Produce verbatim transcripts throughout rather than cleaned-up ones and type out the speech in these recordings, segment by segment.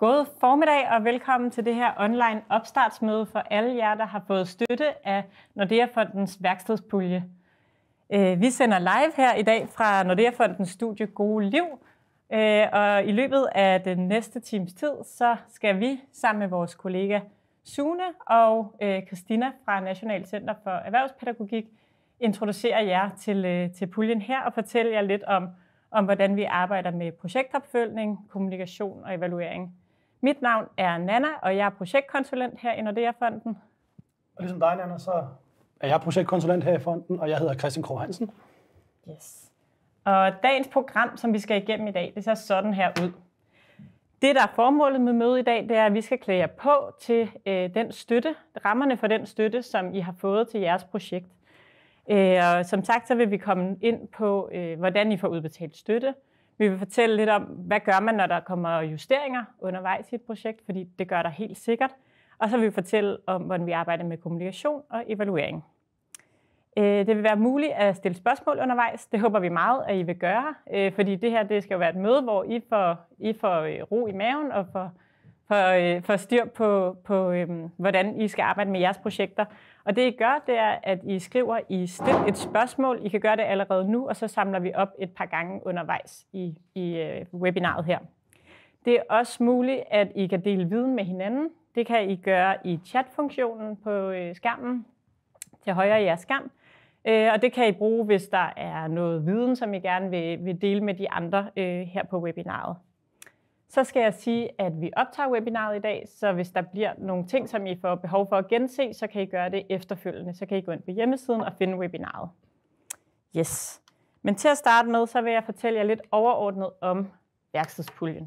God formiddag og velkommen til det her online opstartsmøde for alle jer, der har fået støtte af Nordea Fondens værkstedspulje. Vi sender live her i dag fra Nordea Fondens studie Gode Liv, og i løbet af den næste times tid, så skal vi sammen med vores kollega Sune og Christina fra National Center for Erhvervspædagogik introducere jer til, til puljen her og fortælle jer lidt om, om, hvordan vi arbejder med projektopfølgning, kommunikation og evaluering. Mit navn er Nana, og jeg er projektkonsulent her i Nordea Fonden. Og ligesom dig, Nana, så er jeg projektkonsulent her i fonden, og jeg hedder Christian Krog Hansen. Yes. Og dagens program, som vi skal igennem i dag, det ser sådan her ud. Det, der er formålet med mødet i dag, det er, at vi skal klæde jer på til øh, den støtte, rammerne for den støtte, som I har fået til jeres projekt. Øh, og som sagt, så vil vi komme ind på, øh, hvordan I får udbetalt støtte. Vi vil fortælle lidt om, hvad gør man, når der kommer justeringer undervejs i et projekt, fordi det gør der helt sikkert. Og så vil vi fortælle om, hvordan vi arbejder med kommunikation og evaluering. Det vil være muligt at stille spørgsmål undervejs. Det håber vi meget, at I vil gøre, fordi det her det skal jo være et møde, hvor I får, I får ro i maven og får, får, får styr på, på, hvordan I skal arbejde med jeres projekter. Og det I gør, det er, at I skriver i stil et spørgsmål. I kan gøre det allerede nu, og så samler vi op et par gange undervejs i, i webinaret her. Det er også muligt, at I kan dele viden med hinanden. Det kan I gøre i chatfunktionen på skærmen til højre i jeres skærm. Og det kan I bruge, hvis der er noget viden, som I gerne vil, vil dele med de andre øh, her på webinaret. Så skal jeg sige, at vi optager webinaret i dag, så hvis der bliver nogle ting, som I får behov for at gense, så kan I gøre det efterfølgende. Så kan I gå ind på hjemmesiden og finde webinaret. Yes. Men til at starte med, så vil jeg fortælle jer lidt overordnet om værkstedspuljen.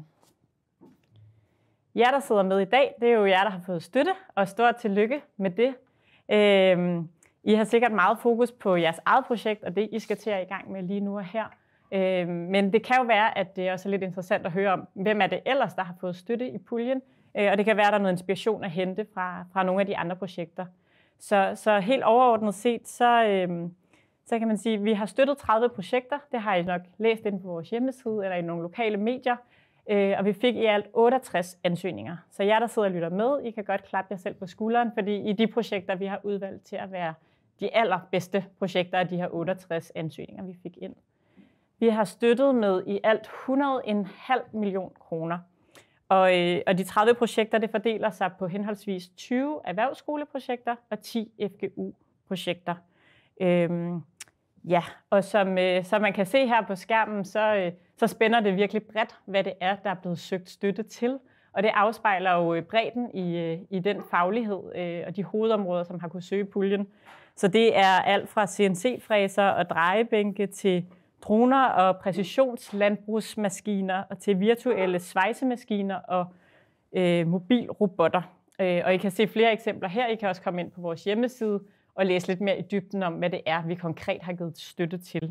Jer, der sidder med i dag, det er jo jer, der har fået støtte, og stort tillykke med det. Øhm, I har sikkert meget fokus på jeres eget projekt, og det I skal til at i gang med lige nu og her. Øhm, men det kan jo være, at det er også lidt interessant at høre om, hvem er det ellers, der har fået støtte i puljen. Øh, og det kan være, at der er noget inspiration at hente fra, fra nogle af de andre projekter. Så, så helt overordnet set, så, øhm, så kan man sige, at vi har støttet tredive projekter. Det har I nok læst inde på vores hjemmeside eller i nogle lokale medier. Øh, og vi fik i alt otteogtres ansøgninger. Så jer, der sidder og lytter med, I kan godt klappe jer selv på skulderen, fordi i de projekter, vi har udvalgt til at være de allerbedste projekter af de her otteogtres ansøgninger, vi fik ind. Vi har støttet med i alt hundrede komma fem million kroner. Og, øh, og de tredive projekter, det fordeler sig på henholdsvis tyve erhvervsskoleprojekter og ti F G U-projekter. Øhm, ja, og som, øh, som man kan se her på skærmen, så, øh, så spænder det virkelig bredt, hvad det er, der er blevet søgt støtte til. Og det afspejler jo bredden i, i den faglighed øh, og de hovedområder, som har kunnet søge puljen. Så det er alt fra C N C-fræser og drejebænke til droner og præcisionslandbrugsmaskiner og til virtuelle svejsemaskiner og øh, mobilrobotter. Øh, og I kan se flere eksempler her. I kan også komme ind på vores hjemmeside og læse lidt mere i dybden om, hvad det er, vi konkret har givet støtte til.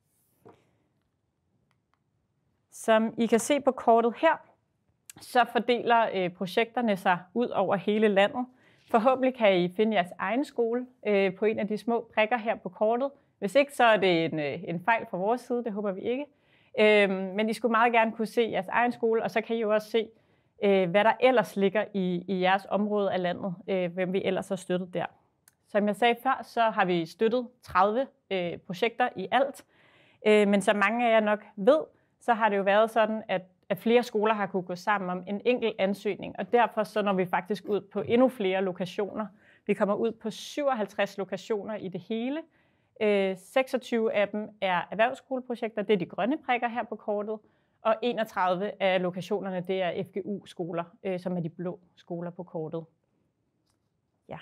Som I kan se på kortet her, så fordeler øh, projekterne sig ud over hele landet. Forhåbentlig kan I finde jeres egen skole øh, på en af de små prikker her på kortet. Hvis ikke, så er det en, øh, en fejl fra vores side, det håber vi ikke. Øh, men I skulle meget gerne kunne se jeres egen skole, og så kan I jo også se, øh, hvad der ellers ligger i, i jeres område af landet, øh, hvem vi ellers har støttet der. Som jeg sagde før, så har vi støttet tredive øh, projekter i alt. Øh, men som mange af jer nok ved, så har det jo været sådan, at at flere skoler har kunne gå sammen om en enkelt ansøgning, og derfor så når vi faktisk ud på endnu flere lokationer. Vi kommer ud på syvoghalvtreds lokationer i det hele. Øh, seksogtyve af dem er erhvervsskoleprojekter, det er de grønne prikker her på kortet, og enogtredive af lokationerne, det er F G U-skoler, øh, som er de blå skoler på kortet. Ja.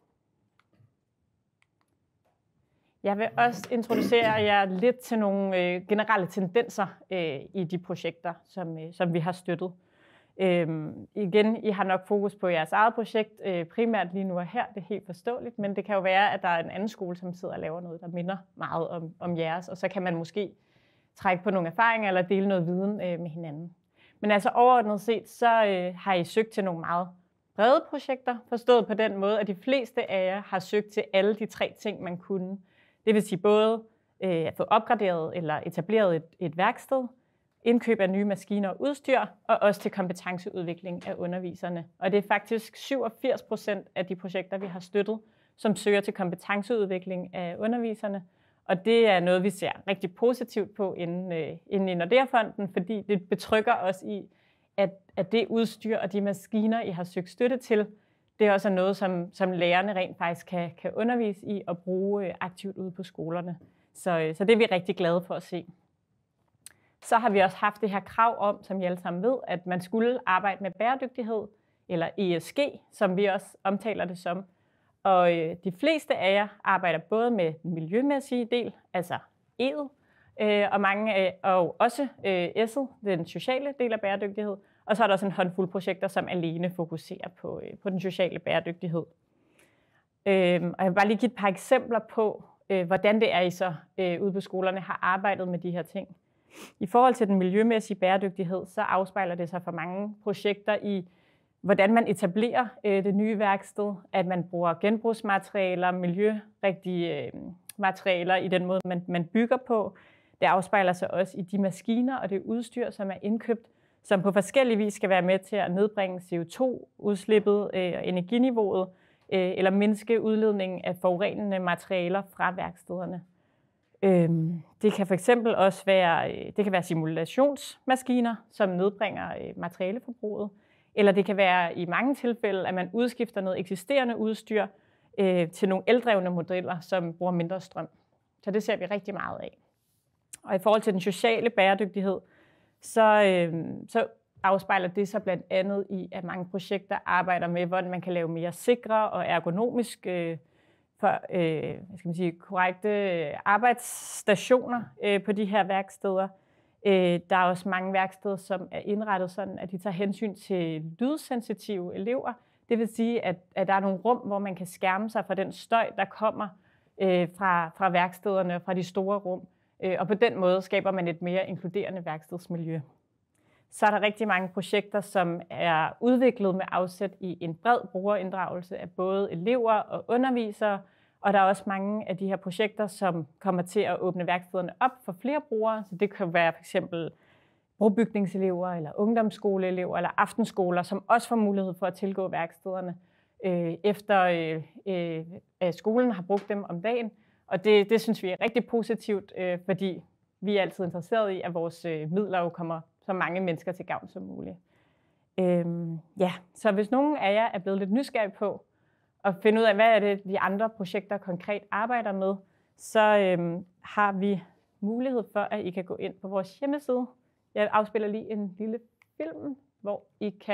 Jeg vil også introducere jer lidt til nogle øh, generelle tendenser øh, i de projekter, som, øh, som vi har støttet. Øhm, igen, I har nok fokus på jeres eget projekt, øh, primært lige nu og her, det er helt forståeligt, men det kan jo være, at der er en anden skole, som sidder og laver noget, der minder meget om, om jeres, og så kan man måske trække på nogle erfaringer eller dele noget viden øh, med hinanden. Men altså overordnet set, så øh, har I søgt til nogle meget brede projekter, forstået på den måde, at de fleste af jer har søgt til alle de tre ting, man kunne. Det vil sige både øh, at få opgraderet eller etableret et, et værksted, indkøb af nye maskiner og udstyr, og også til kompetenceudvikling af underviserne. Og det er faktisk syvogfirs procent af de projekter, vi har støttet, som søger til kompetenceudvikling af underviserne. Og det er noget, vi ser rigtig positivt på inden, øh, inden i Nordea-fonden, fordi det betrykker os i, at, at det udstyr og de maskiner, I har søgt støtte til, det er også noget, som, som lærerne rent faktisk kan, kan undervise i og bruge øh, aktivt ude på skolerne. Så, øh, så det er vi rigtig glade for at se. Så har vi også haft det her krav om, som I alle sammen ved, at man skulle arbejde med bæredygtighed, eller E S G, som vi også omtaler det som. Og øh, de fleste af jer arbejder både med den miljømæssige del, altså E'et, øh, og, mange, øh, og også øh, S'et, den sociale del af bæredygtighed. Og så er der også en håndfuld projekter, som alene fokuserer på, øh, på den sociale bæredygtighed. Øh, og jeg vil bare lige give et par eksempler på, øh, hvordan det er, I så øh, ude på skolerne har arbejdet med de her ting. I forhold til den miljømæssige bæredygtighed, så afspejler det sig for mange projekter i, hvordan man etablerer øh, det nye værksted, at man bruger genbrugsmaterialer, miljørigtige øh, materialer i den måde, man, man bygger på. Det afspejler sig også i de maskiner og det udstyr, som er indkøbt, som på forskellige vis skal være med til at nedbringe C O to udslippet øh, og energiniveauet, øh, eller mindske udledningen af forurenende materialer fra værkstederne. Øhm, det kan for eksempel også være, det kan være simulationsmaskiner, som nedbringer øh, materialeforbruget, eller det kan være i mange tilfælde, at man udskifter noget eksisterende udstyr øh, til nogle eldrevne modeller, som bruger mindre strøm. Så det ser vi rigtig meget af. Og i forhold til den sociale bæredygtighed, så, øh, så afspejler det sig blandt andet i, at mange projekter arbejder med, hvordan man kan lave mere sikre og ergonomisk øh, for øh, hvad skal man sige, korrekte arbejdsstationer øh, på de her værksteder. Øh, der er også mange værksteder, som er indrettet sådan, at de tager hensyn til lydsensitive elever. Det vil sige, at, at der er nogle rum, hvor man kan skærme sig fra den støj, der kommer øh, fra, fra værkstederne og fra de store rum. Øh, og på den måde skaber man et mere inkluderende værkstedsmiljø. Så er der rigtig mange projekter, som er udviklet med afsæt i en bred brugerinddragelse af både elever og undervisere. Og der er også mange af de her projekter, som kommer til at åbne værkstederne op for flere brugere. Så det kan være f.eks. brobygningselever, eller ungdomsskoleelever, eller aftenskoler, som også får mulighed for at tilgå værkstederne, øh, efter øh, øh, at skolen har brugt dem om dagen. Og det, det synes vi er rigtig positivt, øh, fordi vi er altid interesseret i, at vores øh, midler jo kommer så mange mennesker til gavn som muligt. Øhm, ja, så hvis nogen af jer er blevet lidt nysgerrige på at finde ud af, hvad er det, de andre projekter konkret arbejder med, så øhm, har vi mulighed for, at I kan gå ind på vores hjemmeside. Jeg afspiller lige en lille film, hvor I kan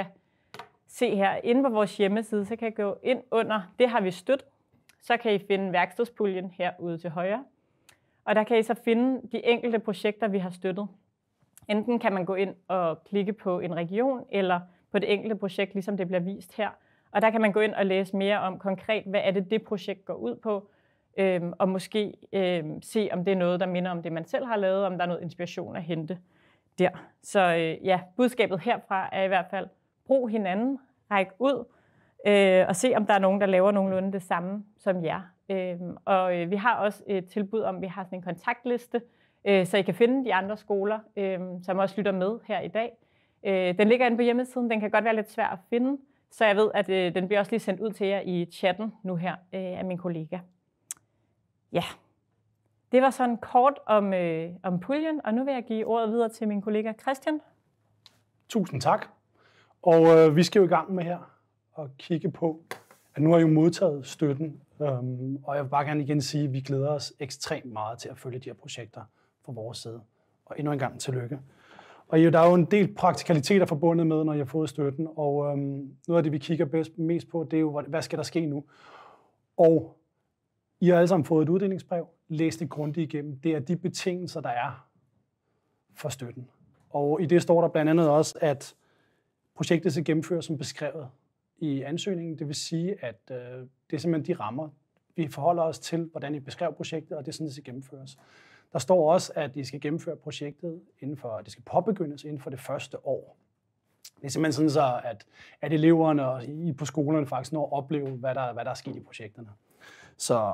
se her inde på vores hjemmeside, så kan I gå ind under, det har vi støttet. Så kan I finde værkstedspuljen herude til højre. Og der kan I så finde de enkelte projekter, vi har støttet. Enten kan man gå ind og klikke på en region, eller på det enkelte projekt, ligesom det bliver vist her. Og der kan man gå ind og læse mere om konkret, hvad er det, det projekt går ud på, øhm, og måske øhm, se, om det er noget, der minder om det, man selv har lavet, om der er noget inspiration at hente der. Så øh, ja, budskabet herfra er i hvert fald, brug hinanden, ræk ud, øh, og se, om der er nogen, der laver nogenlunde det samme som jer. Øh, og øh, vi har også et tilbud om, vi har sådan en kontaktliste, øh, så I kan finde de andre skoler, øh, som også lytter med her i dag. Øh, den ligger inde på hjemmesiden, den kan godt være lidt svær at finde, så jeg ved, at øh, den bliver også lige sendt ud til jer i chatten nu her øh, af min kollega. Ja, det var sådan kort om, øh, om puljen, og nu vil jeg give ordet videre til min kollega Christian. Tusind tak. Og øh, vi skal jo i gang med her og kigge på, at nu har I jo modtaget støtten, øhm, og jeg vil bare gerne igen sige, at vi glæder os ekstremt meget til at følge de her projekter fra vores side. Og endnu en gang tillykke. Og der er jo en del praktikaliteter forbundet med, når jeg har fået støtten, og øhm, noget af det, vi kigger bedst, mest på, det er jo, hvad skal der ske nu? Og I har alle sammen fået et uddelingsbrev, læst det grundigt igennem. Det er de betingelser, der er for støtten. Og i det står der blandt andet også, at projektet skal gennemføres som beskrevet i ansøgningen. Det vil sige, at øh, det er simpelthen de rammer, vi forholder os til, hvordan I beskrev projektet, og det er sådan, det skal gennemføres. Der står også, at I skal gennemføre projektet inden for, det skal påbegyndes inden for det første år. Det er simpelthen sådan så, at, at eleverne og I på skolerne faktisk når at opleve, hvad der, hvad der er sket i projekterne. Så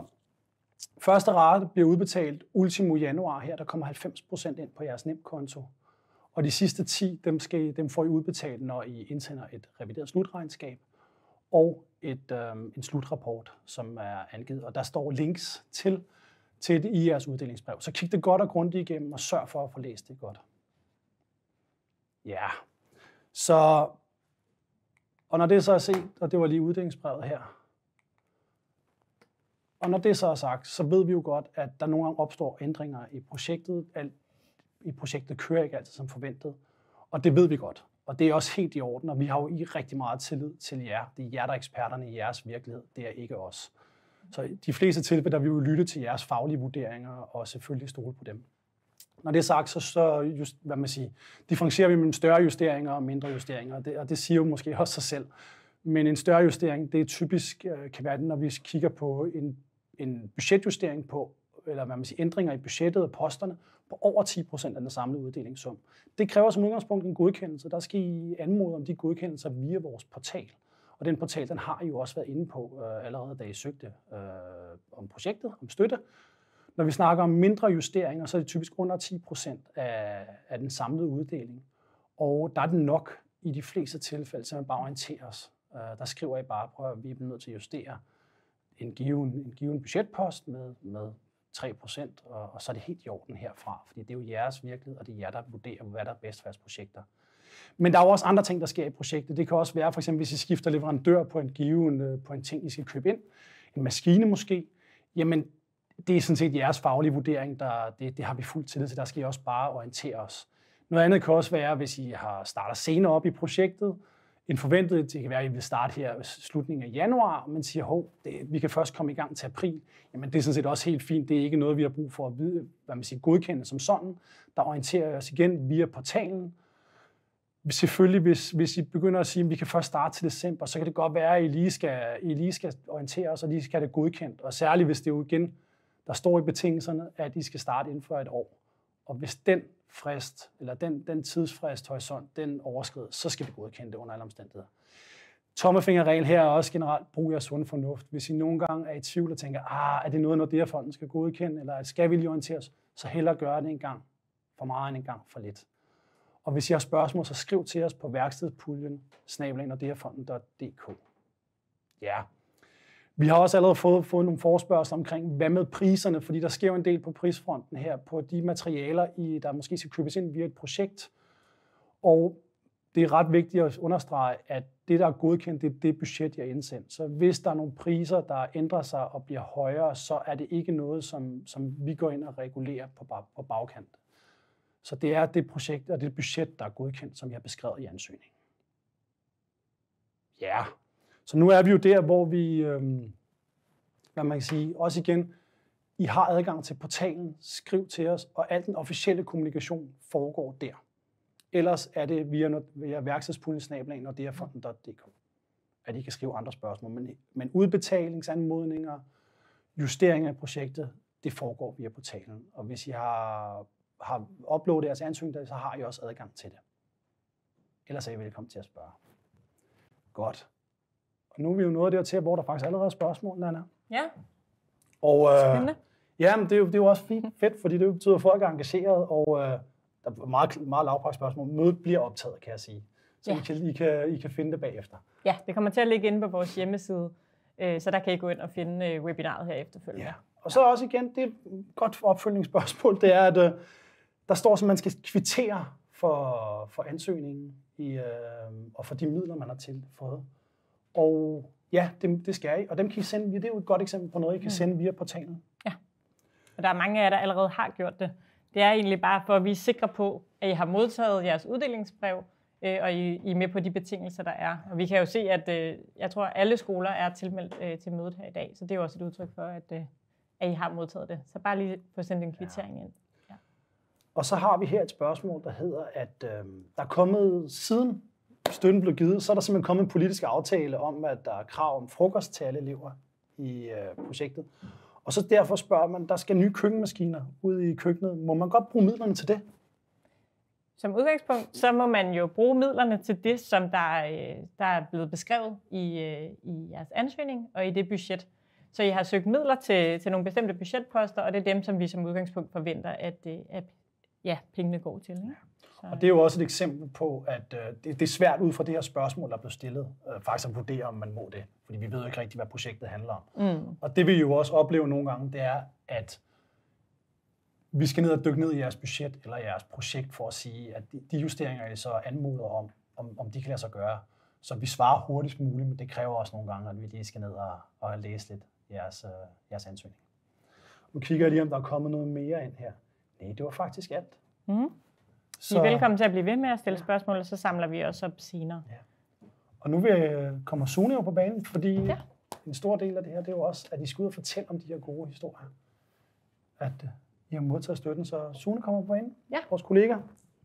første rate bliver udbetalt ultimo januar her, der kommer halvfems procent ind på jeres nemkonto. Og de sidste ti, dem, skal, dem får I udbetalt, når I indsender et revideret slutregnskab og et, øh, en slutrapport, som er angivet. Og der står links til, til det i jeres uddelingsbrev. Så kig det godt og grundigt igennem, og sørg for at få læst det godt. Ja, så... Og når det så er set, og det var lige uddelingsbrevet her, og når det så er sagt, så ved vi jo godt, at der nogle gange opstår ændringer i projektet. I projektet kører ikke altid som forventet, og det ved vi godt. Og det er også helt i orden, og vi har jo i rigtig meget tillid til jer. Det er jer, der er eksperterne i jeres virkelighed, det er ikke os. Så i de fleste tilfælde, der vil vi jo lytte til jeres faglige vurderinger, og selvfølgelig stole på dem. Når det er sagt, så, så just, hvad man siger, differentierer vi mellem større justeringer og mindre justeringer, og det, og det siger jo måske også sig selv. Men en større justering, det er typisk, kan være det, når vi kigger på en, en budgetjustering på, eller hvad man siger, ændringer i budgettet og posterne, på over ti procent af den samlede uddelingssum. Det kræver som udgangspunkt en godkendelse. Der skal I anmode om de godkendelser via vores portal. Og den portal, den har I jo også været inde på øh, allerede, da I søgte øh, om projektet, om støtte. Når vi snakker om mindre justeringer, så er det typisk under ti procent af, af den samlede uddeling. Og der er det nok i de fleste tilfælde, så man bare orienterer os. Uh, der skriver I bare, prøv at vi er nødt til at justere en given, en given budgetpost med, med tre procent, og, og så er det helt i orden herfra, fordi det er jo jeres virkelighed, og det er jer, der vurderer, hvad der er bedst for jeres projekter. Men der er jo også andre ting, der sker i projektet. Det kan også være, for eksempel, hvis I skifter leverandør på en given, på en ting, I skal købe ind, en maskine måske, jamen det er sådan set jeres faglige vurdering, der, det, det har vi fuld tillid til. Der skal I også bare orientere os. Noget andet kan også være, hvis I har starter senere op i projektet, en forventet, det kan være, at I vil starte her i slutningen af januar, men siger, hov, det, vi kan først komme i gang til april. Jamen det er sådan set også helt fint. Det er ikke noget, vi har brug for at vide, hvad man siger, godkende som sådan. Der orienterer jeg os igen via portalen. Selvfølgelig, hvis, hvis I begynder at sige, at vi kan først starte til december, så kan det godt være, at I lige skal, I lige skal orientere os, og lige skal have det godkendt. Og særligt, hvis det jo igen, der står i betingelserne, at I skal starte inden for et år. Og hvis den frist, eller den, den tidsfrist, horisont, den overskrides, så skal vi godkende det under alle omstændigheder. Tommefingerregel her er også generelt brug af sund fornuft. Hvis I nogle gange er i tvivl og tænker, ah, er det noget, Nordea-fonden skal godkende, eller skal vi lige orientere os, så hellere gøre det en gang for meget end en gang for lidt. Og hvis I har spørgsmål, så skriv til os på værkstedspuljen snabel-a nordeafonden punktum d k. Ja. Vi har også allerede fået, fået nogle forespørgsler omkring, hvad med priserne, fordi der sker jo en del på prisfronten her, på de materialer, I, der måske skal købes ind via et projekt. Og det er ret vigtigt at understrege, at det, der er godkendt, det er det budget, jeg har indsendt. Så hvis der er nogle priser, der ændrer sig og bliver højere, så er det ikke noget, som, som vi går ind og regulerer på, på bagkant. Så det er det projekt og det budget, der er godkendt, som jeg har beskrevet i ansøgningen. Ja, så nu er vi jo der, hvor vi, øhm, hvad man kan sige, også igen, I har adgang til portalen, skriv til os, og al den officielle kommunikation foregår der. Ellers er det via, via værkstedspuljen snabel-a nordeafonden punktum d k, at I kan skrive andre spørgsmål. Men, men udbetalingsanmodninger, justeringer af projektet, det foregår via portalen. Og hvis I har har uploadet jeres ansøgning, så har I også adgang til det. Ellers er I velkommen til at spørge. Godt. Og nu er vi jo nået dertil, hvor der faktisk allerede er spørgsmål, Nanna. Ja. Og, øh, Spændende. Ja, men det er, jo, det er jo også fint, fedt, fordi det betyder, at folk er engageret, og øh, der er meget, meget lavpraktisk spørgsmål. Mødet bliver optaget, kan jeg sige. Så ja. I, kan, I, kan, I kan finde det bagefter. Ja, det kommer til at ligge inde på vores hjemmeside, øh, så der kan I gå ind og finde øh, webinaret her efterfølgende. Ja. Og så også igen, det er et godt opfølgningsspørgsmål, det er, at øh, der står, at man skal kvittere for, for ansøgningen i, øh, og for de midler, man har tilføjet. Og ja, det, det skal I, og dem kan I sende via. Det er jo et godt eksempel på noget, I kan sende via portalen. Ja, og der er mange af jer, der allerede har gjort det. Det er egentlig bare for, at vi er sikre på, at I har modtaget jeres uddelingsbrev, øh, og I, I er med på de betingelser, der er. Og vi kan jo se, at øh, jeg tror, at alle skoler er tilmeldt øh, til mødet her i dag, så det er jo også et udtryk for, at, øh, at I har modtaget det. Så bare lige få sendt en kvittering ind. Ja. Og så har vi her et spørgsmål, der hedder, at øh, der er kommet, siden støtten blev givet, så er der simpelthen kommet en politisk aftale om, at der er krav om frokost til alle elever i øh, projektet. Og så derfor spørger man, der skal nye køkkenmaskiner ud i køkkenet. Må man godt bruge midlerne til det? Som udgangspunkt, så må man jo bruge midlerne til det, som der, der er blevet beskrevet i, i jeres ansøgning og i det budget. Så I har søgt midler til, til nogle bestemte budgetposter, og det er dem, som vi som udgangspunkt forventer, at, at ja, pengene går til. Ikke? Så. Og det er jo også et eksempel på, at øh, det, det er svært ud fra det her spørgsmål, der er blevet stillet, øh, faktisk at vurdere, om man må det. Fordi vi ved jo ikke rigtigt, hvad projektet handler om. Mm. Og det vi jo også opleve nogle gange, det er, at vi skal ned og dykke ned i jeres budget eller jeres projekt for at sige, at de justeringer, I så anmoder om, om, om de kan lade sig gøre, så vi svarer hurtigst muligt, men det kræver også nogle gange, at vi lige skal ned og, og læse lidt jeres, uh, jeres ansøgning. Nu kigger jeg lige, om der er kommet noget mere ind her. Nej, det var faktisk alt. Mm. Så, I er velkommen til at blive ved med at stille ja. spørgsmål, og så samler vi også op senere. Ja. Og nu vil, kommer Sune jo på banen, fordi ja. en stor del af det her, det er jo også, at I skal ud og fortælle om de her gode historier. At uh, I har modtaget støtten, så Sune kommer på banen, ja. vores kollega.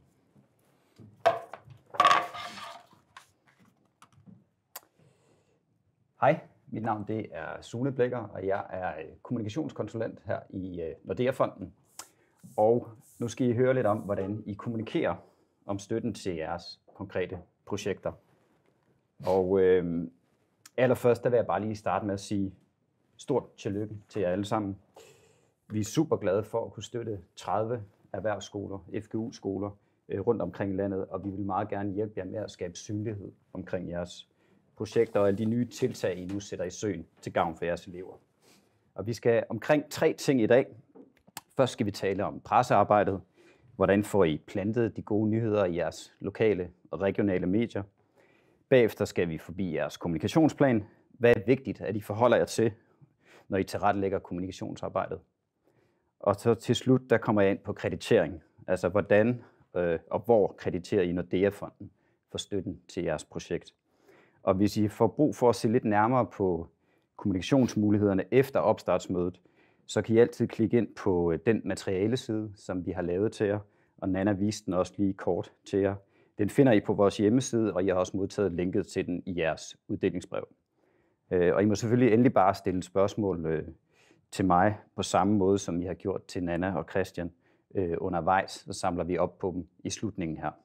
Hej, mit navn det er Sune Blækker, og jeg er kommunikationskonsulent her i Nordea-fonden. Og nu skal I høre lidt om, hvordan I kommunikerer om støtten til jeres konkrete projekter. Og øh, allerførst der vil jeg bare lige starte med at sige stort tillykke til jer alle sammen. Vi er super glade for at kunne støtte tredive erhvervsskoler, F G U-skoler øh, rundt omkring i landet, og vi vil meget gerne hjælpe jer med at skabe synlighed omkring jeres projekter og alle de nye tiltag, I nu sætter i søen til gavn for jeres elever. Og vi skal omkring tre ting i dag. Først skal vi tale om pressearbejdet. Hvordan får I plantet de gode nyheder i jeres lokale og regionale medier? Bagefter skal vi forbi jeres kommunikationsplan. Hvad er vigtigt, at I forholder jer til, når I tilrettelægger kommunikationsarbejdet? Og så til slut, der kommer jeg ind på kreditering. Altså hvordan øh, og hvor krediterer I Nordea-fonden for støtten til jeres projekt? Og hvis I får brug for at se lidt nærmere på kommunikationsmulighederne efter opstartsmødet, så kan I altid klikke ind på den materialeside, som vi har lavet til jer, og Nana viste den også lige kort til jer. Den finder I på vores hjemmeside, og I har også modtaget linket til den i jeres uddelingsbrev. Og I må selvfølgelig endelig bare stille spørgsmål til mig på samme måde, som I har gjort til Nana og Christian undervejs, så samler vi op på dem i slutningen her.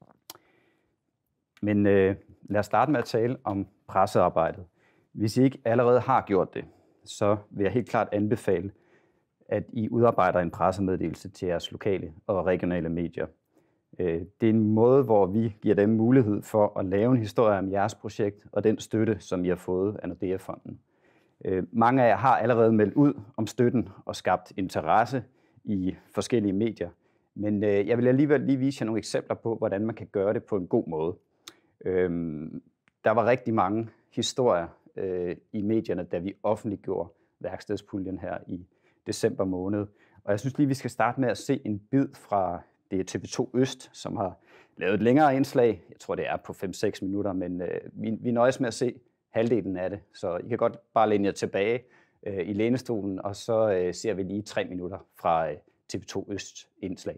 Men øh, lad os starte med at tale om pressearbejdet. Hvis I ikke allerede har gjort det, så vil jeg helt klart anbefale, at I udarbejder en pressemeddelelse til jeres lokale og regionale medier. Øh, det er en måde, hvor vi giver dem mulighed for at lave en historie om jeres projekt og den støtte, som I har fået af Nordea-fonden. Øh, mange af jer har allerede meldt ud om støtten og skabt interesse i forskellige medier, men øh, jeg vil alligevel lige vise jer nogle eksempler på, hvordan man kan gøre det på en god måde. Øhm, der var rigtig mange historier øh, i medierne, da vi offentliggjorde værkstedspuljen her i december måned. Og jeg synes lige, vi skal starte med at se en bid fra det er T V to Øst, som har lavet et længere indslag. Jeg tror, det er på fem seks minutter, men øh, vi, vi nøjes med at se halvdelen af det. Så I kan godt bare læne jer tilbage øh, i lænestolen, og så øh, ser vi lige tre minutter fra øh, T V to Øst indslag.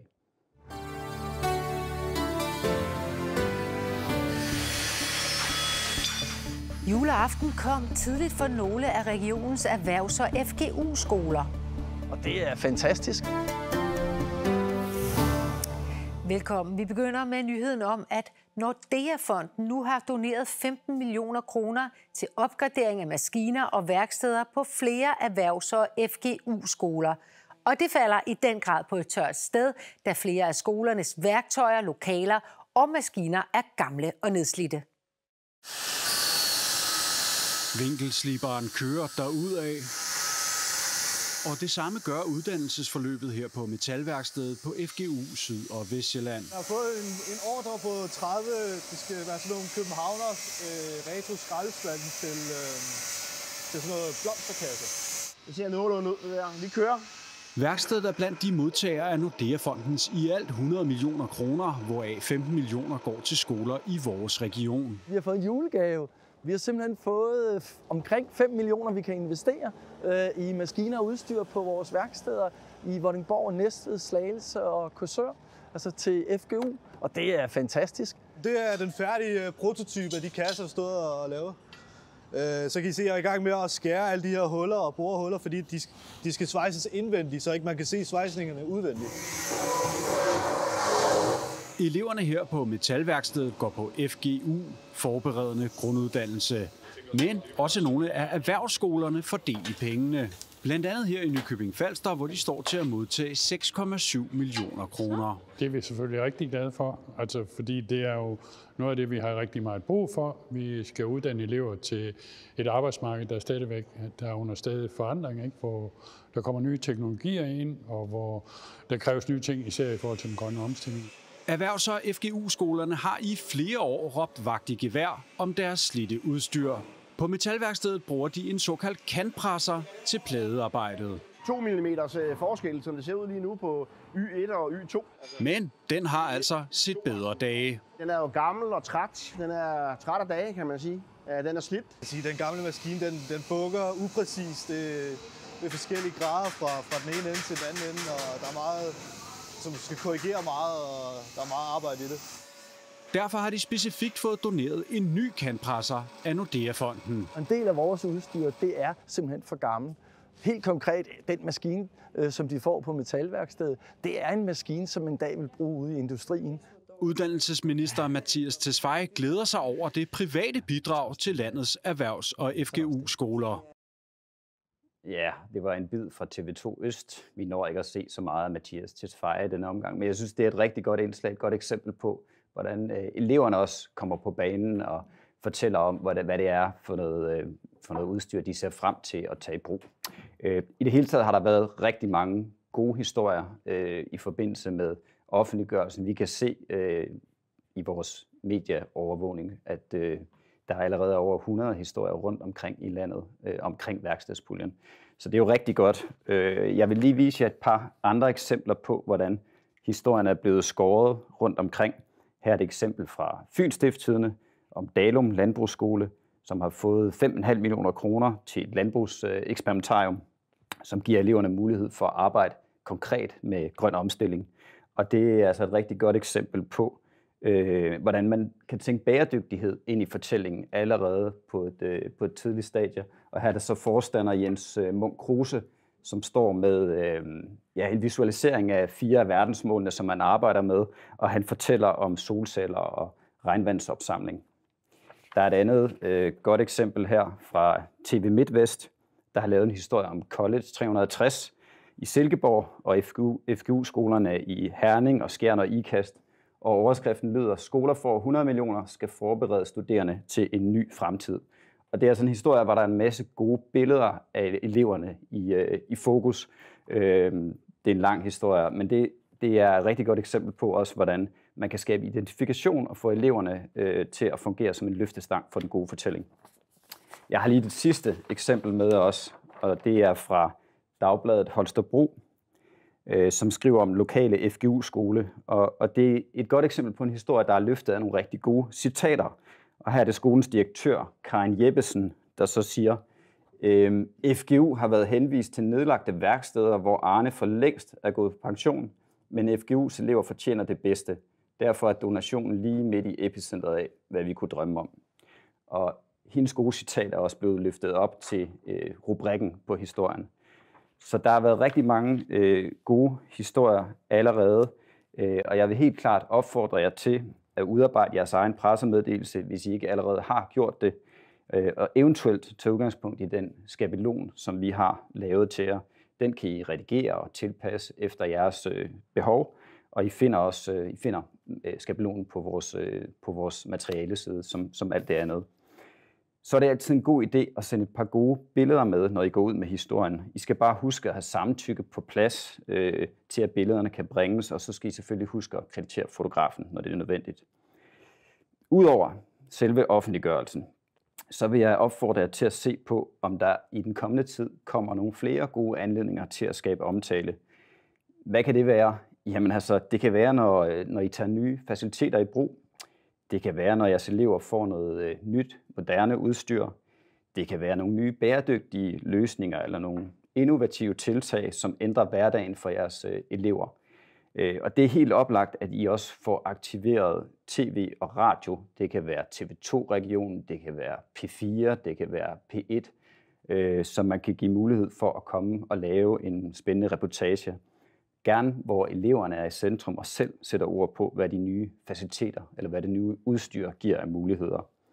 Juleaften kom tidligt for nogle af regionens erhvervs- og F G U-skoler. Og det er fantastisk. Velkommen. Vi begynder med nyheden om, at Nordea-fonden nu har doneret femten millioner kroner til opgradering af maskiner og værksteder på flere erhvervs- og F G U-skoler. Og det falder i den grad på et tørt sted, da flere af skolernes værktøjer, lokaler og maskiner er gamle og nedslidte. Vinkelsliberen kører derudad, og det samme gør uddannelsesforløbet her på metalværkstedet på F G U Syd- og Vestsjælland. Jeg har fået en, en ordre på tredive, det skal være sådan nogle københavner øh, retro skraldespand til, øh, til sådan noget blomsterkasse. Det ser nogenlunde ud der. Vi kører. Værkstedet er blandt de modtagere af Nordea-fondens i alt hundrede millioner kroner, hvoraf femten millioner går til skoler i vores region. Vi har fået en julegave. Vi har simpelthen fået omkring fem millioner, vi kan investere øh, i maskiner og udstyr på vores værksteder i Vordingborg, Næstved, Slagelse og Korsør, altså til F G U, og det er fantastisk. Det er den færdige prototype af de kasser, der stod og lavede. Øh, så kan I se, at jeg er i gang med at skære alle de her huller og bore huller, fordi de, de skal svejses indvendigt, så ikke man kan se svejsningerne udvendigt. Eleverne her på metalværkstedet går på F G U, forberedende grunduddannelse. Men også nogle af erhvervsskolerne får del i pengene. Blandt andet her i Nykøbing Falster, hvor de står til at modtage seks komma syv millioner kroner. Det er vi selvfølgelig rigtig glade for, altså fordi det er jo noget af det, vi har rigtig meget brug for. Vi skal uddanne elever til et arbejdsmarked, der stadigvæk der er under stadig forandring, ikke? Hvor der kommer nye teknologier ind, og hvor der kræves nye ting, især i forhold til den grønne omstilling. Erhvervs- og F G U-skolerne har i flere år råbt vagt i gevær om deres slidte udstyr. På metalværkstedet bruger de en såkaldt kantpresser til pladearbejdet. to millimeter forskel, som det ser ud lige nu på Y et og Y to. Men den har altså set bedre dage. Den er jo gammel og træt. Den er træt af dage, kan man sige. Den er slidt. Den gamle maskine, den, den bukker upræcist. Det, det er forskellige grader fra, fra den ene ende til den anden ende, og der er meget, som skal korrigere meget, og der er meget arbejde i det. Derfor har de specifikt fået doneret en ny kantpresser af Nordea-fonden. En del af vores udstyr, det er simpelthen for gammel. Helt konkret, den maskine, som de får på metalværkstedet, det er en maskine, som en dag vil bruge ude i industrien. Uddannelsesminister Mattias Tesfaye glæder sig over det private bidrag til landets erhvervs- og F G U-skoler. Ja, det var en bid fra T V to Øst. Vi når ikke at se så meget af Mattias Tesfaye i denne omgang, men jeg synes, det er et rigtig godt indslag, et godt eksempel på, hvordan øh, eleverne også kommer på banen og fortæller om, hvad det, hvad det er for noget, øh, for noget udstyr, de ser frem til at tage i brug. Øh, I det hele taget har der været rigtig mange gode historier øh, i forbindelse med offentliggørelsen. Vi kan se øh, i vores medieovervågning, at øh, der er allerede over hundrede historier rundt omkring i landet øh, omkring værkstedspuljen. Så det er jo rigtig godt. Øh, jeg vil lige vise jer et par andre eksempler på, hvordan historien er blevet skåret rundt omkring. Her er et eksempel fra Fyns Stiftstidende om Dalum Landbrugsskole, som har fået fem komma fem millioner kroner til et landbrugseksperimentarium, som giver eleverne mulighed for at arbejde konkret med grøn omstilling. Og det er altså et rigtig godt eksempel på, øh, hvordan man kan tænke bæredygtighed ind i fortællingen allerede på et, øh, på et tidligt stadie. Og her er der så forstander Jens Munk Kruse, som står med øh, ja, en visualisering af fire af verdensmålene, som man arbejder med, og han fortæller om solceller og regnvandsopsamling. Der er et andet øh, godt eksempel her fra T V MidtVest, der har lavet en historie om College tre hundrede og tres i Silkeborg og F G U-skolerne i Herning og Skjern og Ikast. Og overskriften lyder: skoler for hundrede millioner skal forberede studerende til en ny fremtid. Og det er sådan en historie, hvor der er en masse gode billeder af eleverne i, øh, i fokus. Øh, det er en lang historie, men det, det er et rigtig godt eksempel på også, hvordan man kan skabe identifikation og få eleverne øh, til at fungere som en løftestang for den gode fortælling. Jeg har lige det sidste eksempel med os, og det er fra Dagbladet Holstebro, øh, som skriver om lokale F G U-skole. Og, og det er et godt eksempel på en historie, der er løftet af nogle rigtig gode citater. Og her er det skolens direktør, Karin Jeppesen, der så siger: øhm, F G U har været henvist til nedlagte værksteder, hvor Arne for længst er gået på pension, men F G U's elever fortjener det bedste. Derfor er donationen lige midt i epicentret af, hvad vi kunne drømme om. Og hendes gode citat er også blevet løftet op til øh, rubrikken på historien. Så der har været rigtig mange øh, gode historier allerede, øh, og jeg vil helt klart opfordre jer til at udarbejde jeres egen pressemeddelelse, hvis I ikke allerede har gjort det, øh, og eventuelt tage udgangspunkt i den skabelon, som vi har lavet til jer. Den kan I redigere og tilpasse efter jeres øh, behov, og I finder også øh, I finder øh, skabelonen på vores, øh, på vores materialeside, som, som alt det andet. Så er det altid en god idé at sende et par gode billeder med, når I går ud med historien. I skal bare huske at have samtykke på plads øh, til, at billederne kan bringes, og så skal I selvfølgelig huske at kreditere fotografen, når det er nødvendigt. Udover selve offentliggørelsen, så vil jeg opfordre jer til at se på, om der i den kommende tid kommer nogle flere gode anledninger til at skabe omtale. Hvad kan det være? Jamen altså, det kan være, når, når I tager nye faciliteter i brug. Det kan være, når jeres elever får noget øh, nyt, moderne udstyr. Det kan være nogle nye bæredygtige løsninger eller nogle innovative tiltag, som ændrer hverdagen for jeres øh, elever. Øh, og det er helt oplagt, at I også får aktiveret tv og radio. Det kan være T V to-regionen, det kan være P fire, det kan være P et, øh, så man kan give mulighed for at komme og lave en spændende reportage. Gerne hvor eleverne er i centrum og selv sætter ord på, hvad de nye faciliteter eller hvad det nye udstyr giver af muligheder.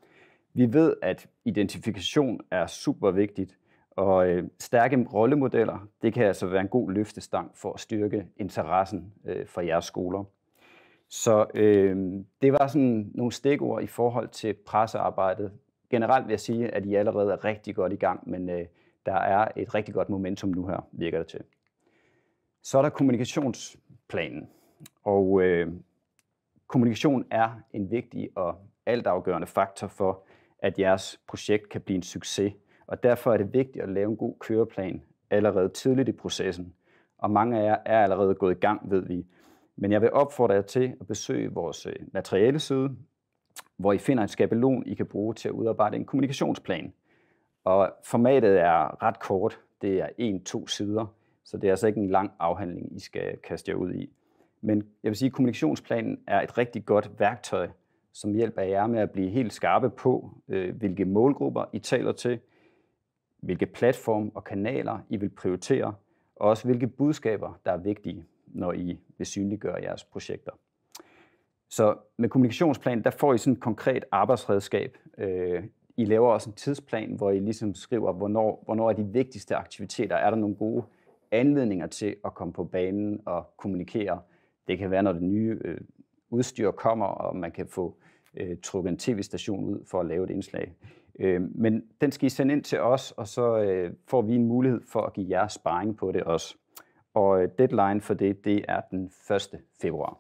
Vi ved, at identifikation er super vigtigt, og øh, stærke rollemodeller, det kan altså være en god løftestang for at styrke interessen øh, for jeres skoler. Så øh, det var sådan nogle stikord i forhold til pressearbejdet. Generelt vil jeg sige, at I allerede er rigtig godt i gang, men øh, der er et rigtig godt momentum nu her, virker det til. Så er der kommunikationsplanen, og øh, kommunikation er en vigtig og altafgørende faktor for, at jeres projekt kan blive en succes, og derfor er det vigtigt at lave en god køreplan allerede tidligt i processen. Og mange af jer er allerede gået i gang, ved vi. Men jeg vil opfordre jer til at besøge vores materialeside, hvor I finder en skabelon, I kan bruge til at udarbejde en kommunikationsplan. Og formatet er ret kort. Det er en to sider, så det er altså ikke en lang afhandling, I skal kaste jer ud i. Men jeg vil sige, at kommunikationsplanen er et rigtig godt værktøj, som hjælper jer med at blive helt skarpe på, øh, hvilke målgrupper I taler til, hvilke platforme og kanaler I vil prioritere, og også hvilke budskaber, der er vigtige, når I vil synliggøre jeres projekter. Så med kommunikationsplanen, der får I sådan et konkret arbejdsredskab. Øh, I laver også en tidsplan, hvor I ligesom skriver, hvornår, hvornår er de vigtigste aktiviteter. Er der nogle gode anledninger til at komme på banen og kommunikere? Det kan være, når det nye øh, udstyr kommer, og man kan få øh, trukket en tv-station ud for at lave et indslag. Øh, men den skal I sende ind til os, og så øh, får vi en mulighed for at give jer sparring på det også. Og øh, deadline for det, det er den første februar.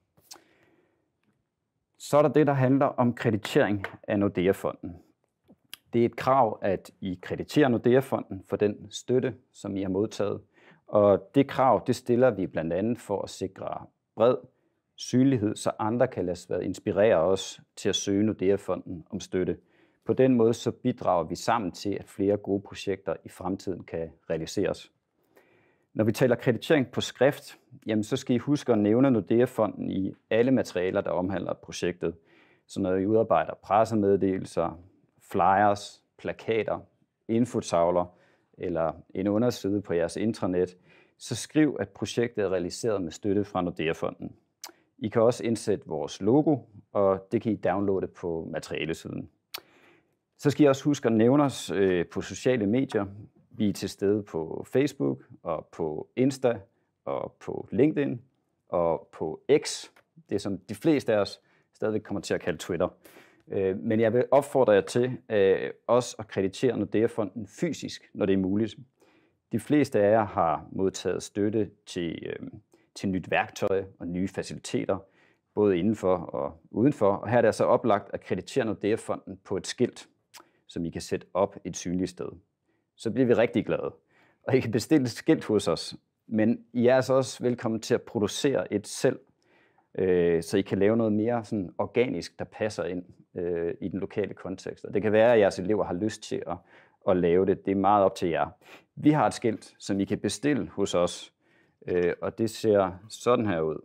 Så er der det, der handler om kreditering af Nordea-fonden. Det er et krav, at I krediterer Nordea-fonden for den støtte, som I har modtaget. Og det krav, det stiller vi blandt andet for at sikre bred synlighed, så andre kan lade sig inspirere os til at søge Nordea-fonden om støtte. På den måde så bidrager vi sammen til, at flere gode projekter i fremtiden kan realiseres. Når vi taler kreditering på skrift, jamen så skal I huske at nævne Nordea-fonden i alle materialer, der omhandler projektet. Så når I udarbejder pressemeddelelser, flyers, plakater, infotavler eller en underside på jeres intranet, så skriv, at projektet er realiseret med støtte fra Nordea-fonden. I kan også indsætte vores logo, og det kan I downloade på materialesiden. Så skal I også huske at nævne os på sociale medier. Vi er til stede på Facebook og på Insta og på LinkedIn og på X. Det er som de fleste af os stadigvæk kommer til at kalde Twitter. Men jeg vil opfordre jer til også at kreditere Nordea-fonden fysisk, når det er muligt. De fleste af jer har modtaget støtte til, til nyt værktøj og nye faciliteter, både indenfor og udenfor. Og her er det altså oplagt at kreditere Nordea-fonden på et skilt, som I kan sætte op et synligt sted. Så bliver vi rigtig glade. Og I kan bestille et skilt hos os, men I er altså også velkommen til at producere et selv, øh, så I kan lave noget mere sådan organisk, der passer ind øh, i den lokale kontekst. Og det kan være, at jeres elever har lyst til at, at lave det. Det er meget op til jer. Vi har et skilt, som I kan bestille hos os, øh, og det ser sådan her ud.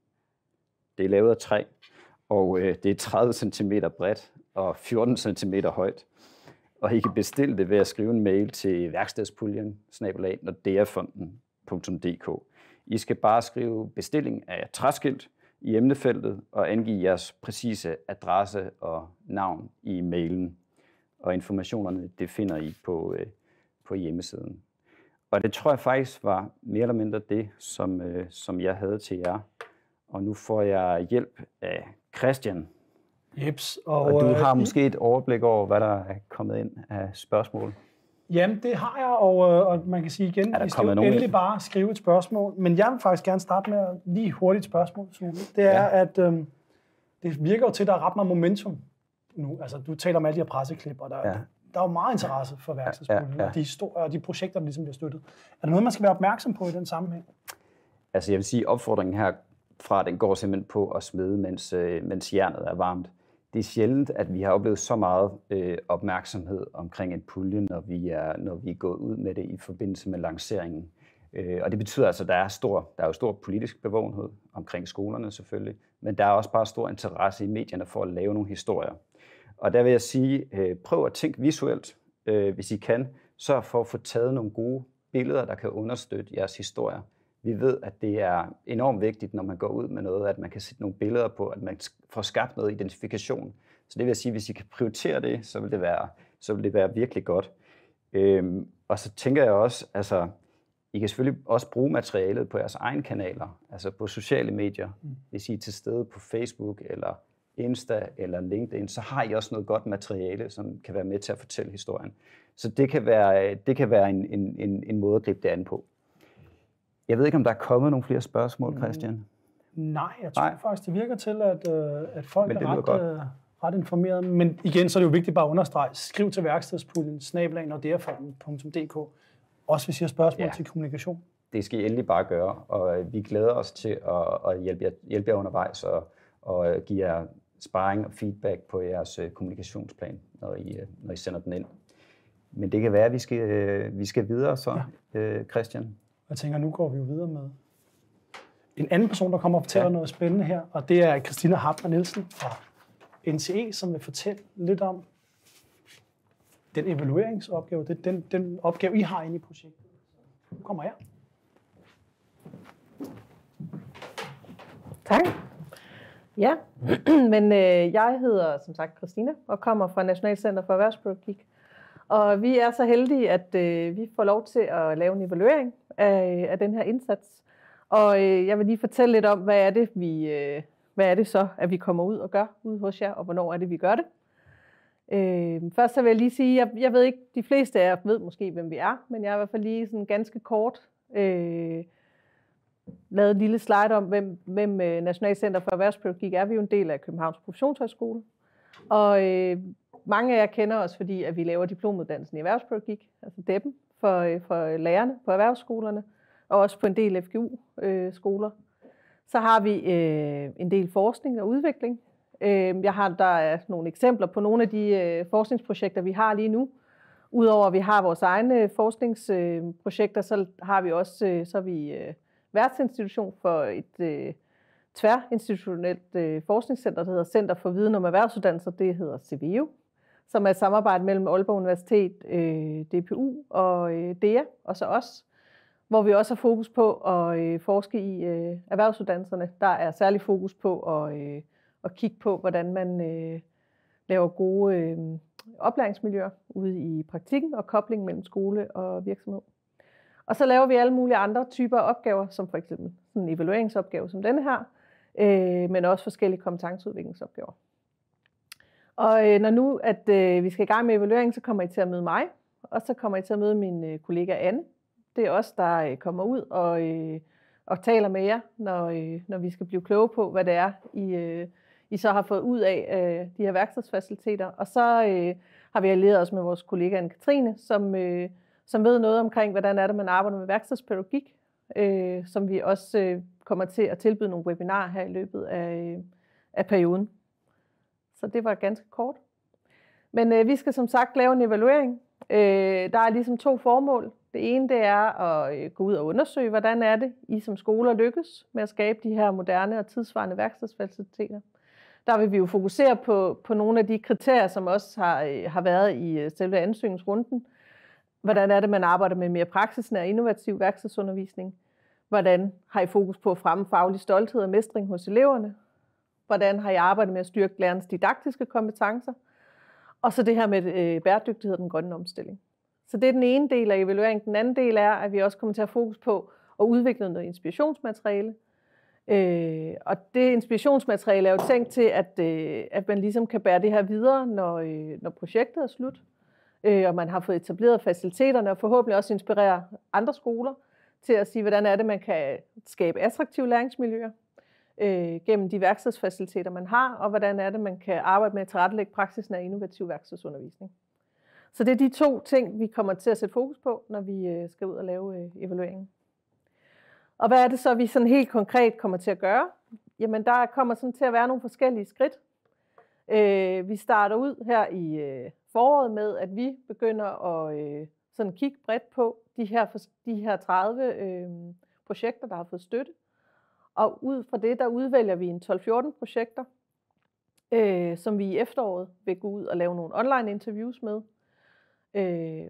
Det er lavet af træ, og øh, det er tredive centimeter bredt og fjorten centimeter højt. Og I kan bestille det ved at skrive en mail til værkstedspuljen snabel-a nordeafonden punktum d k. I skal bare skrive bestilling af træskilt i emnefeltet og angive jeres præcise adresse og navn i mailen. Og informationerne, det finder I på, øh, på hjemmesiden. Og det tror jeg faktisk var mere eller mindre det, som, øh, som jeg havde til jer. Og nu får jeg hjælp af Christian. Jeps, og, og du har øh, måske et overblik over, hvad der er kommet ind af spørgsmål. Jamen, det har jeg, og, og man kan sige igen, I skal endelig ind? bare skrive et spørgsmål. Men jeg vil faktisk gerne starte med at lige hurtigt spørgsmål, Sune. Det er, ja. at øhm, det virker jo til, at der er ret meget momentum nu. Altså, du taler om alle de her presseklip, og der, ja. der er jo meget interesse for værkstedspuljen, ja, ja, ja. og de historier og de projekter, der ligesom bliver støttet. Er der noget, man skal være opmærksom på i den sammenhæng? Altså, jeg vil sige, opfordringen herfra, den går simpelthen på at smide, mens, mens jernet er varmt. Det er sjældent, at vi har oplevet så meget øh, opmærksomhed omkring en pulje, når vi, er, når vi er gået ud med det i forbindelse med lanceringen. Øh, og det betyder altså, at der er, stor, der er jo stor politisk bevågenhed omkring skolerne selvfølgelig, men der er også bare stor interesse i medierne for at lave nogle historier. Og der vil jeg sige, øh, prøv at tænke visuelt, øh, hvis I kan. Sørg for at få taget nogle gode billeder, der kan understøtte jeres historier. Vi ved, at det er enormt vigtigt, når man går ud med noget, at man kan sætte nogle billeder på, at man får skabt noget identifikation, Så det vil sige, at hvis I kan prioritere det, så vil det være, så vil det være virkelig godt. Øhm, og så tænker jeg også, altså, I kan selvfølgelig også bruge materialet på jeres egne kanaler, altså på sociale medier. Mm. Hvis I er til stede på Facebook eller Insta eller LinkedIn, så har I også noget godt materiale, som kan være med til at fortælle historien. Så det kan være, det kan være en, en, en, en måde at gribe det an på. Jeg ved ikke, om der er kommet nogle flere spørgsmål, Christian? Mm, nej, jeg tror Nej. faktisk, det virker til, at, at folk Men er ret, uh, ret informerede. Men igen, så er det jo vigtigt bare at understrege. Skriv til værkstedspuljen, snabel-a nordeafonden punktum d k. Også hvis I har spørgsmål ja. til kommunikation. Det skal I endelig bare gøre, og vi glæder os til at, at hjælpe, jer, hjælpe jer undervejs og, og give jer sparring og feedback på jeres kommunikationsplan, når I, når I sender den ind. Men det kan være, at vi skal, vi skal videre så, ja. Christian. Jeg tænker, nu går vi jo videre med en anden person, der kommer og fortæller ja. noget spændende her, og det er Christina Hartmann Nielsen fra N T E, som vil fortælle lidt om den evalueringsopgave, den, den, den opgave, I har inde i projektet. Nu kommer her. Tak. Ja, men øh, jeg hedder som sagt Christina og kommer fra Nationalt Center for Erhvervspædagogik. Og vi er så heldige, at øh, vi får lov til at lave en evaluering af, af den her indsats. Og øh, jeg vil lige fortælle lidt om, hvad er det, vi, øh, hvad er det så, at vi kommer ud og gør ude hos jer, og hvornår er det, vi gør det. Øh, først så vil jeg lige sige, jeg, jeg ved ikke, de fleste af jer ved måske, hvem vi er, men jeg har i hvert fald lige sådan ganske kort øh, lavet et lille slide om, hvem, hvem Nationalt Center for Erhvervspædagogik er. Vi er jo en del af Københavns Professionshøjskole. Og øh, mange af jer kender os, fordi at vi laver diplomuddannelsen i erhvervspædagogik, altså D E P'en, for, for lærerne på erhvervsskolerne, og også på en del F G U-skoler. Så har vi øh, en del forskning og udvikling. Øh, jeg har, der er nogle eksempler på nogle af de øh, forskningsprojekter, vi har lige nu. Udover at vi har vores egne forskningsprojekter, så har vi også øh, så er vi, øh, værtsinstitution for et øh, tværinstitutionelt øh, forskningscenter, der hedder Center for Viden om Erhvervsuddannelser. Det hedder C V E U, som er et samarbejde mellem Aalborg Universitet, øh, D P U og øh, D E A, og så os, hvor vi også har fokus på at øh, forske i øh, erhvervsuddannelserne. Der er særlig fokus på at, øh, at kigge på, hvordan man øh, laver gode øh, oplæringsmiljøer ude i praktikken og kobling mellem skole og virksomhed. Og så laver vi alle mulige andre typer af opgaver, som for eksempel en evalueringsopgave som denne her, øh, men også forskellige kompetenceudviklingsopgaver. Og øh, når nu at øh, vi skal i gang med evaluering, så kommer I til at møde mig, og så kommer I til at møde min øh, kollega Anne. Det er os, der øh, kommer ud og, øh, og taler med jer, når, øh, når vi skal blive kloge på, hvad det er, I, øh, I så har fået ud af øh, de her værkstedsfaciliteter. Og så øh, har vi allieret os med vores kollega Anne-Katrine, som, øh, som ved noget omkring, hvordan er det, man arbejder med værkstedspædagogik, øh, som vi også øh, kommer til at tilbyde nogle webinarer her i løbet af, øh, af perioden. Så det var ganske kort. Men øh, vi skal som sagt lave en evaluering. Øh, der er ligesom to formål. Det ene det er at øh, gå ud og undersøge, hvordan er det, I som skoler lykkes med at skabe de her moderne og tidsvarende værkstedsfaciliteter. Der vil vi jo fokusere på, på nogle af de kriterier, som også har, øh, har været i øh, selve ansøgningsrunden. Hvordan er det, man arbejder med mere praksisnær og innovativ værkstedsundervisning? Hvordan har I fokus på at fremme faglig stolthed og mestring hos eleverne? Hvordan har I arbejdet med at styrke lærernes didaktiske kompetencer? Og så det her med øh, bæredygtighed og den grønne omstilling. Så det er den ene del af evalueringen. Den anden del er, at vi også kommer til at have fokus på at udvikle noget inspirationsmateriale. Øh, og det inspirationsmateriale er jo tænkt til, at, øh, at man ligesom kan bære det her videre, når, øh, når projektet er slut. Øh, og man har fået etableret faciliteterne og forhåbentlig også inspirere andre skoler til at sige, hvordan er det, man kan skabe attraktive læringsmiljøer øh, gennem de værkstedsfaciliteter, man har, og hvordan er det, man kan arbejde med at tilrettelægge praksisnær innovativ værkstedsundervisning. Så det er de to ting, vi kommer til at sætte fokus på, når vi øh, skal ud og lave øh, evalueringen. Og hvad er det så, vi sådan helt konkret kommer til at gøre? Jamen, der kommer sådan til at være nogle forskellige skridt. Øh, vi starter ud her i øh, foråret med, at vi begynder at øh, sådan kigge bredt på de her, de her tredive øh, projekter, der har fået støtte. Og ud fra det, der udvælger vi en tolv fjorten projekter, øh, som vi i efteråret vil gå ud og lave nogle online interviews med. Øh,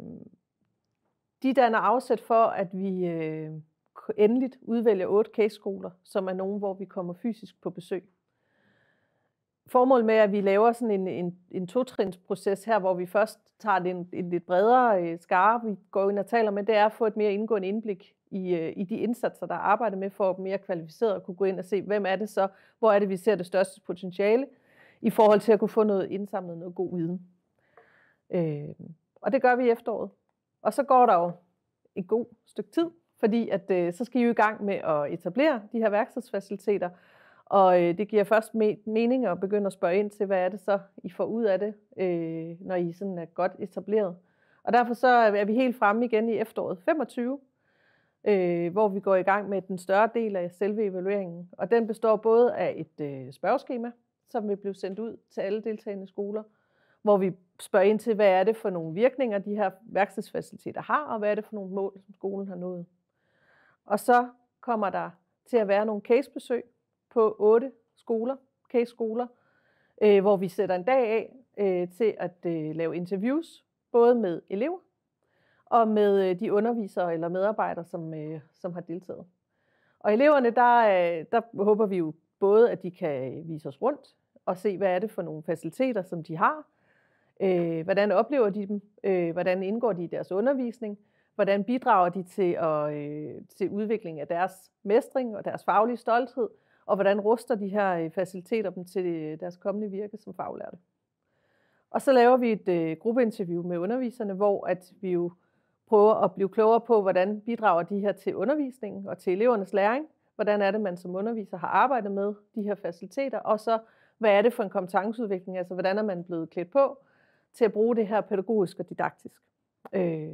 de danner afsæt for, at vi øh, endeligt udvælger otte case-skoler, som er nogen, hvor vi kommer fysisk på besøg. formål med, at vi laver sådan en, en, en totrinsproces her, hvor vi først tager det en, en lidt bredere øh, skare, vi går ind og taler med, det er at få et mere indgående indblik i, øh, i de indsatser, der er arbejdet med, for at mere kvalificeret at kunne gå ind og se, hvem er det så, hvor er det, vi ser det største potentiale, i forhold til at kunne få noget indsamlet, noget god viden. Øh, og det gør vi i efteråret. Og så går der jo et god stykke tid, fordi at, øh, så skal I jo i gang med at etablere de her værkstedsfaciliteter, og øh, det giver først me- mening at begynde at spørge ind til, hvad er det så, I får ud af det, øh, når I sådan er godt etableret. Og derfor så er vi helt fremme igen i efteråret femogtyve, øh, hvor vi går i gang med den større del af selve evalueringen. Og den består både af et øh, spørgeskema, som vil blive sendt ud til alle deltagende skoler, hvor vi spørger ind til, hvad er det for nogle virkninger, de her værkstedsfaciliteter har, og hvad er det for nogle mål, som skolen har nået. Og så kommer der til at være nogle casebesøg på otte skoler, case-skoler, øh, hvor vi sætter en dag af øh, til at øh, lave interviews, både med elever og med øh, de undervisere eller medarbejdere, som, øh, som har deltaget. Og eleverne, der, øh, der håber vi jo både, at de kan vise os rundt og se, hvad er det for nogle faciliteter, som de har. Øh, hvordan oplever de dem? Øh, hvordan indgår de i deres undervisning? Hvordan bidrager de til, at, øh, til udvikling af deres mestring og deres faglige stolthed? Og hvordan ruster de her faciliteter dem til deres kommende virke som faglærte? Og så laver vi et øh, gruppeinterview med underviserne, hvor at vi jo prøver at blive klogere på, hvordan bidrager de her til undervisningen og til elevernes læring. Hvordan er det, man som underviser har arbejdet med de her faciliteter? Og så, hvad er det for en kompetenceudvikling? Altså, hvordan er man blevet klædt på til at bruge det her pædagogisk og didaktisk? Øh,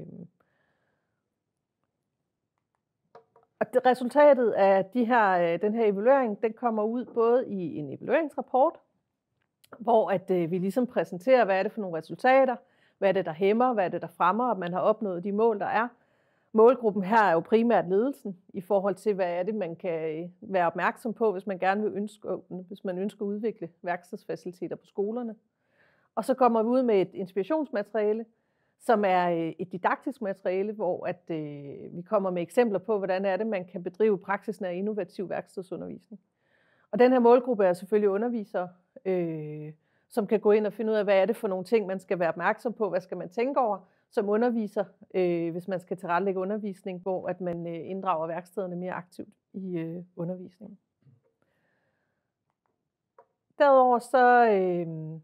Og det, resultatet af de her, den her evaluering, den kommer ud både i en evalueringsrapport, hvor at, øh, vi ligesom præsenterer, hvad er det for nogle resultater, hvad er det, der hæmmer, hvad er det, der fremmer, at man har opnået de mål, der er. Målgruppen her er jo primært ledelsen, i forhold til, hvad er det, man kan være opmærksom på, hvis man gerne vil ønske, hvis man ønsker at udvikle værkstedsfaciliteter på skolerne. Og så kommer vi ud med et inspirationsmateriale, som er et didaktisk materiale, hvor at, øh, vi kommer med eksempler på, hvordan er det, man kan bedrive praksisnær innovativ værkstedsundervisning. Og den her målgruppe er selvfølgelig undervisere, øh, som kan gå ind og finde ud af, hvad er det for nogle ting, man skal være opmærksom på, hvad skal man tænke over som underviser, øh, hvis man skal tilrettelægge undervisning, hvor at man øh, inddrager værkstederne mere aktivt i øh, undervisningen. Derudover så øh,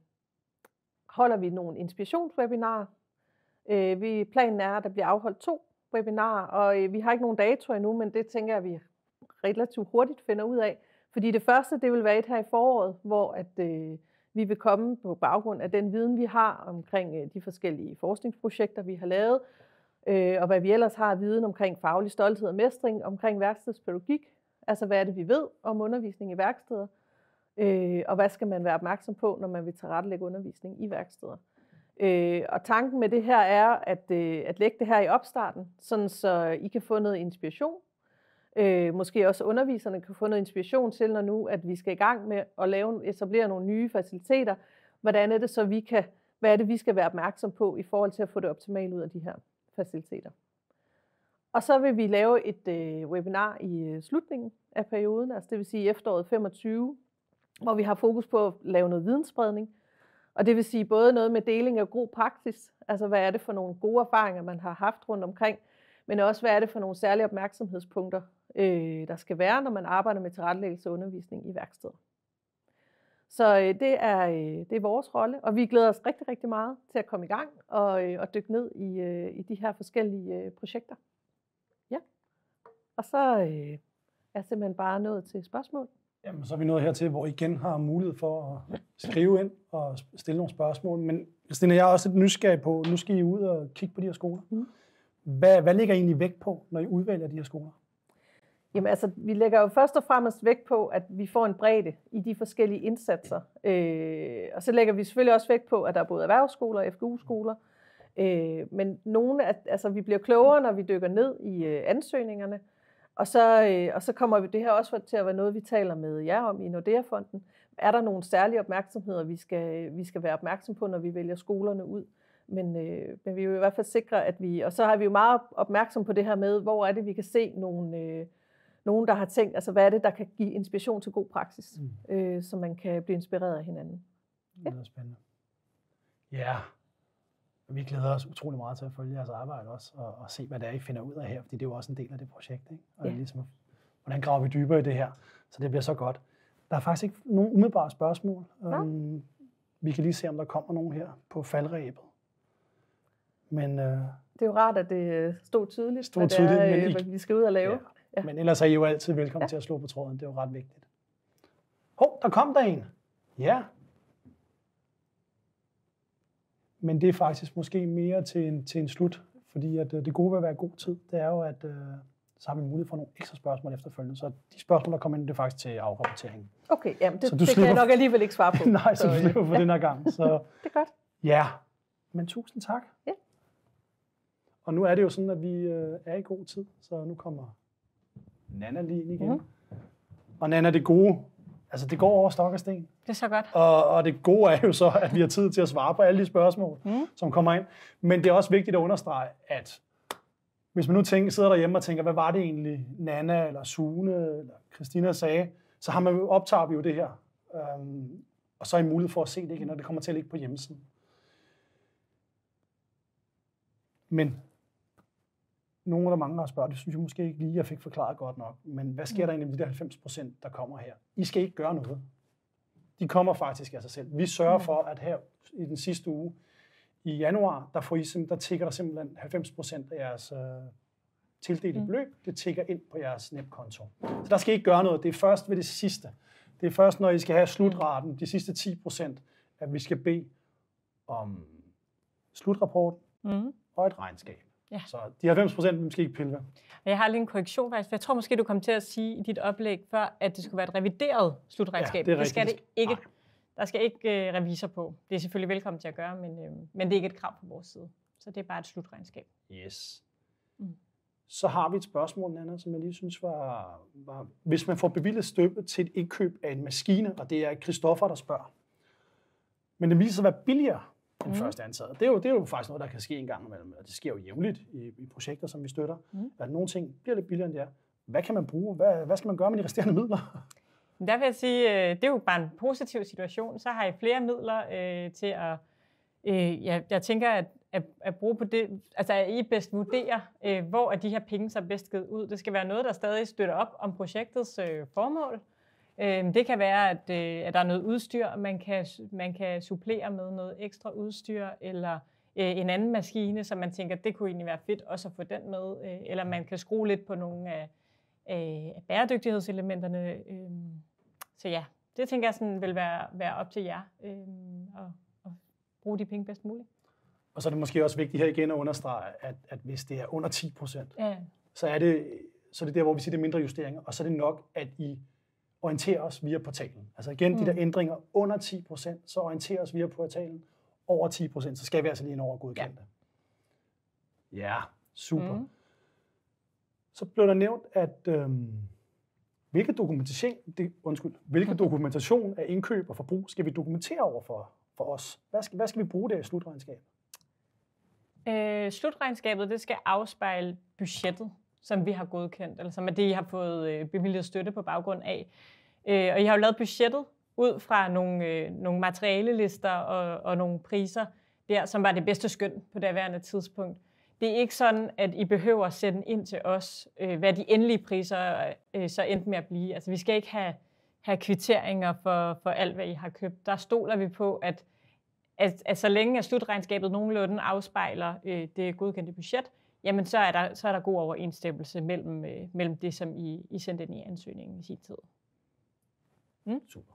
holder vi nogle inspirationswebinarer. Øh, vi, planen er, at der bliver afholdt to webinarer, og øh, vi har ikke nogen dato endnu, men det tænker jeg, at vi relativt hurtigt finder ud af. Fordi det første, det vil være et her i foråret, hvor at, øh, vi vil komme på baggrund af den viden, vi har omkring øh, de forskellige forskningsprojekter, vi har lavet, øh, og hvad vi ellers har viden omkring faglig stolthed og mestring, omkring værkstedspædagogik. Altså, hvad er det, vi ved om undervisning i værksteder, øh, og hvad skal man være opmærksom på, når man vil tilrettelægge undervisning i værksteder. Øh, og tanken med det her er at, øh, at lægge det her i opstarten, sådan så I kan få noget inspiration. Øh, måske også underviserne kan få noget inspiration til, når nu at vi skal i gang med at lave, etablere nogle nye faciliteter. Hvordan er det så, vi kan, hvad er det, vi skal være opmærksom på i forhold til at få det optimalt ud af de her faciliteter. Og så vil vi lave et øh, webinar i øh, slutningen af perioden, altså det vil sige efteråret femogtyve, hvor vi har fokus på at lave noget vidensspredning. Og det vil sige både noget med deling af god praksis, altså hvad er det for nogle gode erfaringer, man har haft rundt omkring, men også hvad er det for nogle særlige opmærksomhedspunkter, øh, der skal være, når man arbejder med tilrettelæggelse og undervisning i værksteder. Så øh, det, er, øh, det er vores rolle, og vi glæder os rigtig, rigtig meget til at komme i gang og, øh, og dykke ned i, øh, i de her forskellige øh, projekter. Ja. Og så øh, er jeg simpelthen bare nået til spørgsmål. Jamen, så er vi nået hertil, hvor I igen har mulighed for at skrive ind og stille nogle spørgsmål. Men Stine, jeg er også lidt nysgerrig på, nu skal I ud og kigge på de her skoler. Mm. Hvad, hvad lægger I egentlig vægt på, når I udvælger de her skoler? Jamen altså, vi lægger jo først og fremmest vægt på, at vi får en bredde i de forskellige indsatser. Øh, og så lægger vi selvfølgelig også vægt på, at der er både erhvervsskoler og F G U-skoler. Øh, men nogle af, altså, vi bliver klogere, når vi dykker ned i øh, ansøgningerne. Og så, øh, og så kommer det her også til at være noget, vi taler med jer om i Nordea-fonden. Er der nogle særlige opmærksomheder, vi skal, vi skal være opmærksom på, når vi vælger skolerne ud? Men, øh, men vi vil i hvert fald sikre, at vi... Og så har vi jo meget opmærksom på det her med, hvor er det, vi kan se nogle, øh, nogen, der har tænkt, altså hvad er det, der kan give inspiration til god praksis, mm. øh, så man kan blive inspireret af hinanden. Ja. Det er spændende. Ja, vi glæder os utrolig meget til at følge jeres arbejde også, og, og se, hvad det er, I finder ud af her, fordi det er jo også en del af det projekt, ikke? Og ja. Ligesom, hvordan graver vi dybere i det her, så det bliver så godt. Der er faktisk ikke nogen umiddelbare spørgsmål. Ja. Um, vi kan lige se, om der kommer nogen her på faldrebet. Men, uh, det er jo rart, at det stod tydeligt, stod hvad tydeligt, det er, men I, hvad vi skal ud og lave. Ja. Ja. Men ellers er I jo altid velkommen ja. til at slå på tråden. Det er jo ret vigtigt. Hov, der kom der en. Ja. Men det er faktisk måske mere til en, til en slut, fordi at, det gode ved at være god tid, det er jo, at uh, så har vi mulighed for nogle ekstra spørgsmål efterfølgende. Så de spørgsmål, der kommer ind, det er faktisk til afrapporteringen. Okay, jamen det, så det kan jeg nok alligevel ikke svare på. Nej, så du slipper for ja. den her gang. Så, det er godt. Ja, men tusind tak. Ja. Og nu er det jo sådan, at vi øh, er i god tid, så nu kommer Nanna lige ind igen. Mm-hmm. Og Nanna, det gode, altså det går over stok og sten. Det er så godt. Og, og det gode er jo så, at vi har tid til at svare på alle de spørgsmål, mm. som kommer ind. Men det er også vigtigt at understrege, at hvis man nu tænker, sidder derhjemme og tænker, hvad var det egentlig Nanna eller Sune eller Christina sagde, så har man, optager vi jo det her. Um, og så er I mulighed for at se det igen, når det kommer til at ligge på hjemmesiden. Men nogle af der mange har spørget, det synes jeg måske ikke lige, jeg fik forklaret godt nok. Men hvad sker der egentlig med de der halvfems procent, der kommer her? I skal ikke gøre noget. De kommer faktisk af sig selv. Vi sørger for, at her i den sidste uge, i januar, der, får I, der tigger der simpelthen halvfems procent af jeres øh, tildelte mm. beløb. Det tigger ind på jeres nemkonto. Så der skal I ikke gøre noget. Det er først ved det sidste. Det er først, når I skal have slutraten, de sidste ti procent, at vi skal bede om slutrapporten mm. og et regnskab. Ja. Så de halvfems procent måske ikke pille ved. Jeg har lige en korrektion faktisk, for jeg tror måske, du kom til at sige i dit oplæg før, at det skulle være et revideret slutregnskab. Ja, det, det skal det ikke. Nej. Der skal ikke uh, revisor på. Det er selvfølgelig velkommen til at gøre, men, uh, men det er ikke et krav på vores side. Så det er bare et slutregnskab. Yes. Mm. Så har vi et spørgsmål, Nanna, som jeg lige synes var, var... Hvis man får bevilget støtte til et indkøb af en maskine, og det er Christoffer, der spørger, men det viser sig at være billigere end mm. første antaget. Det er, jo, det er jo faktisk noget, der kan ske en gang imellem, og det sker jo jævnligt i, i projekter, som vi støtter. Mm. At nogle ting bliver lidt billigere end det er. Hvad kan man bruge? Hvad, hvad skal man gøre med de resterende midler? Der vil jeg sige, det er jo bare en positiv situation. Så har I flere midler øh, til at... Øh, jeg, jeg tænker, at, at, at bruge på det... Altså, at I bedst vurderer, øh, hvor er de her penge så bedst givet ud. Det skal være noget, der stadig støtter op om projektets øh, formål. Øh, det kan være, at, øh, at der er noget udstyr, man kan, man kan supplere med noget ekstra udstyr, eller øh, en anden maskine, som man tænker, det kunne egentlig være fedt også at få den med. Øh, eller man kan skrue lidt på nogle af... af bæredygtighedselementerne. Øh, så ja, det tænker jeg sådan vil være, være op til jer øh, at, at bruge de penge bedst muligt. Og så er det måske også vigtigt her igen at understrege, at, at hvis det er under ti procent, ja. så, er det, så er det der, hvor vi siger, det er mindre justeringer, og så er det nok, at I orienterer os via portalen. Altså igen, mm. de der ændringer under ti procent, så orienterer os via portalen. Over ti procent, så skal vi altså lige ind over godkendte. Ja, ja super. Mm. Så blev der nævnt, at øhm, hvilke dokumentation, det, undskyld, hvilke dokumentation af indkøb og forbrug skal vi dokumentere over for, for os? Hvad skal, hvad skal vi bruge der i slutregnskabet? Øh, slutregnskabet, det skal afspejle budgettet, som vi har godkendt, eller som er det, I har fået øh, bevilget støtte på baggrund af. Øh, og I har jo lavet budgettet ud fra nogle, øh, nogle materialelister og, og nogle priser der, som var det bedste skøn på daværende tidspunkt. Det er ikke sådan, at I behøver at sende ind til os, øh, hvad de endelige priser øh, så endte med at blive. Altså, vi skal ikke have, have kvitteringer for, for alt, hvad I har købt. Der stoler vi på, at, at, at så længe at slutregnskabet nogenlunde afspejler øh, det godkendte budget, jamen så er der, så er der god overensstemmelse mellem, øh, mellem det, som I, I sendte ind i ansøgningen i sin tid. Mm? Super.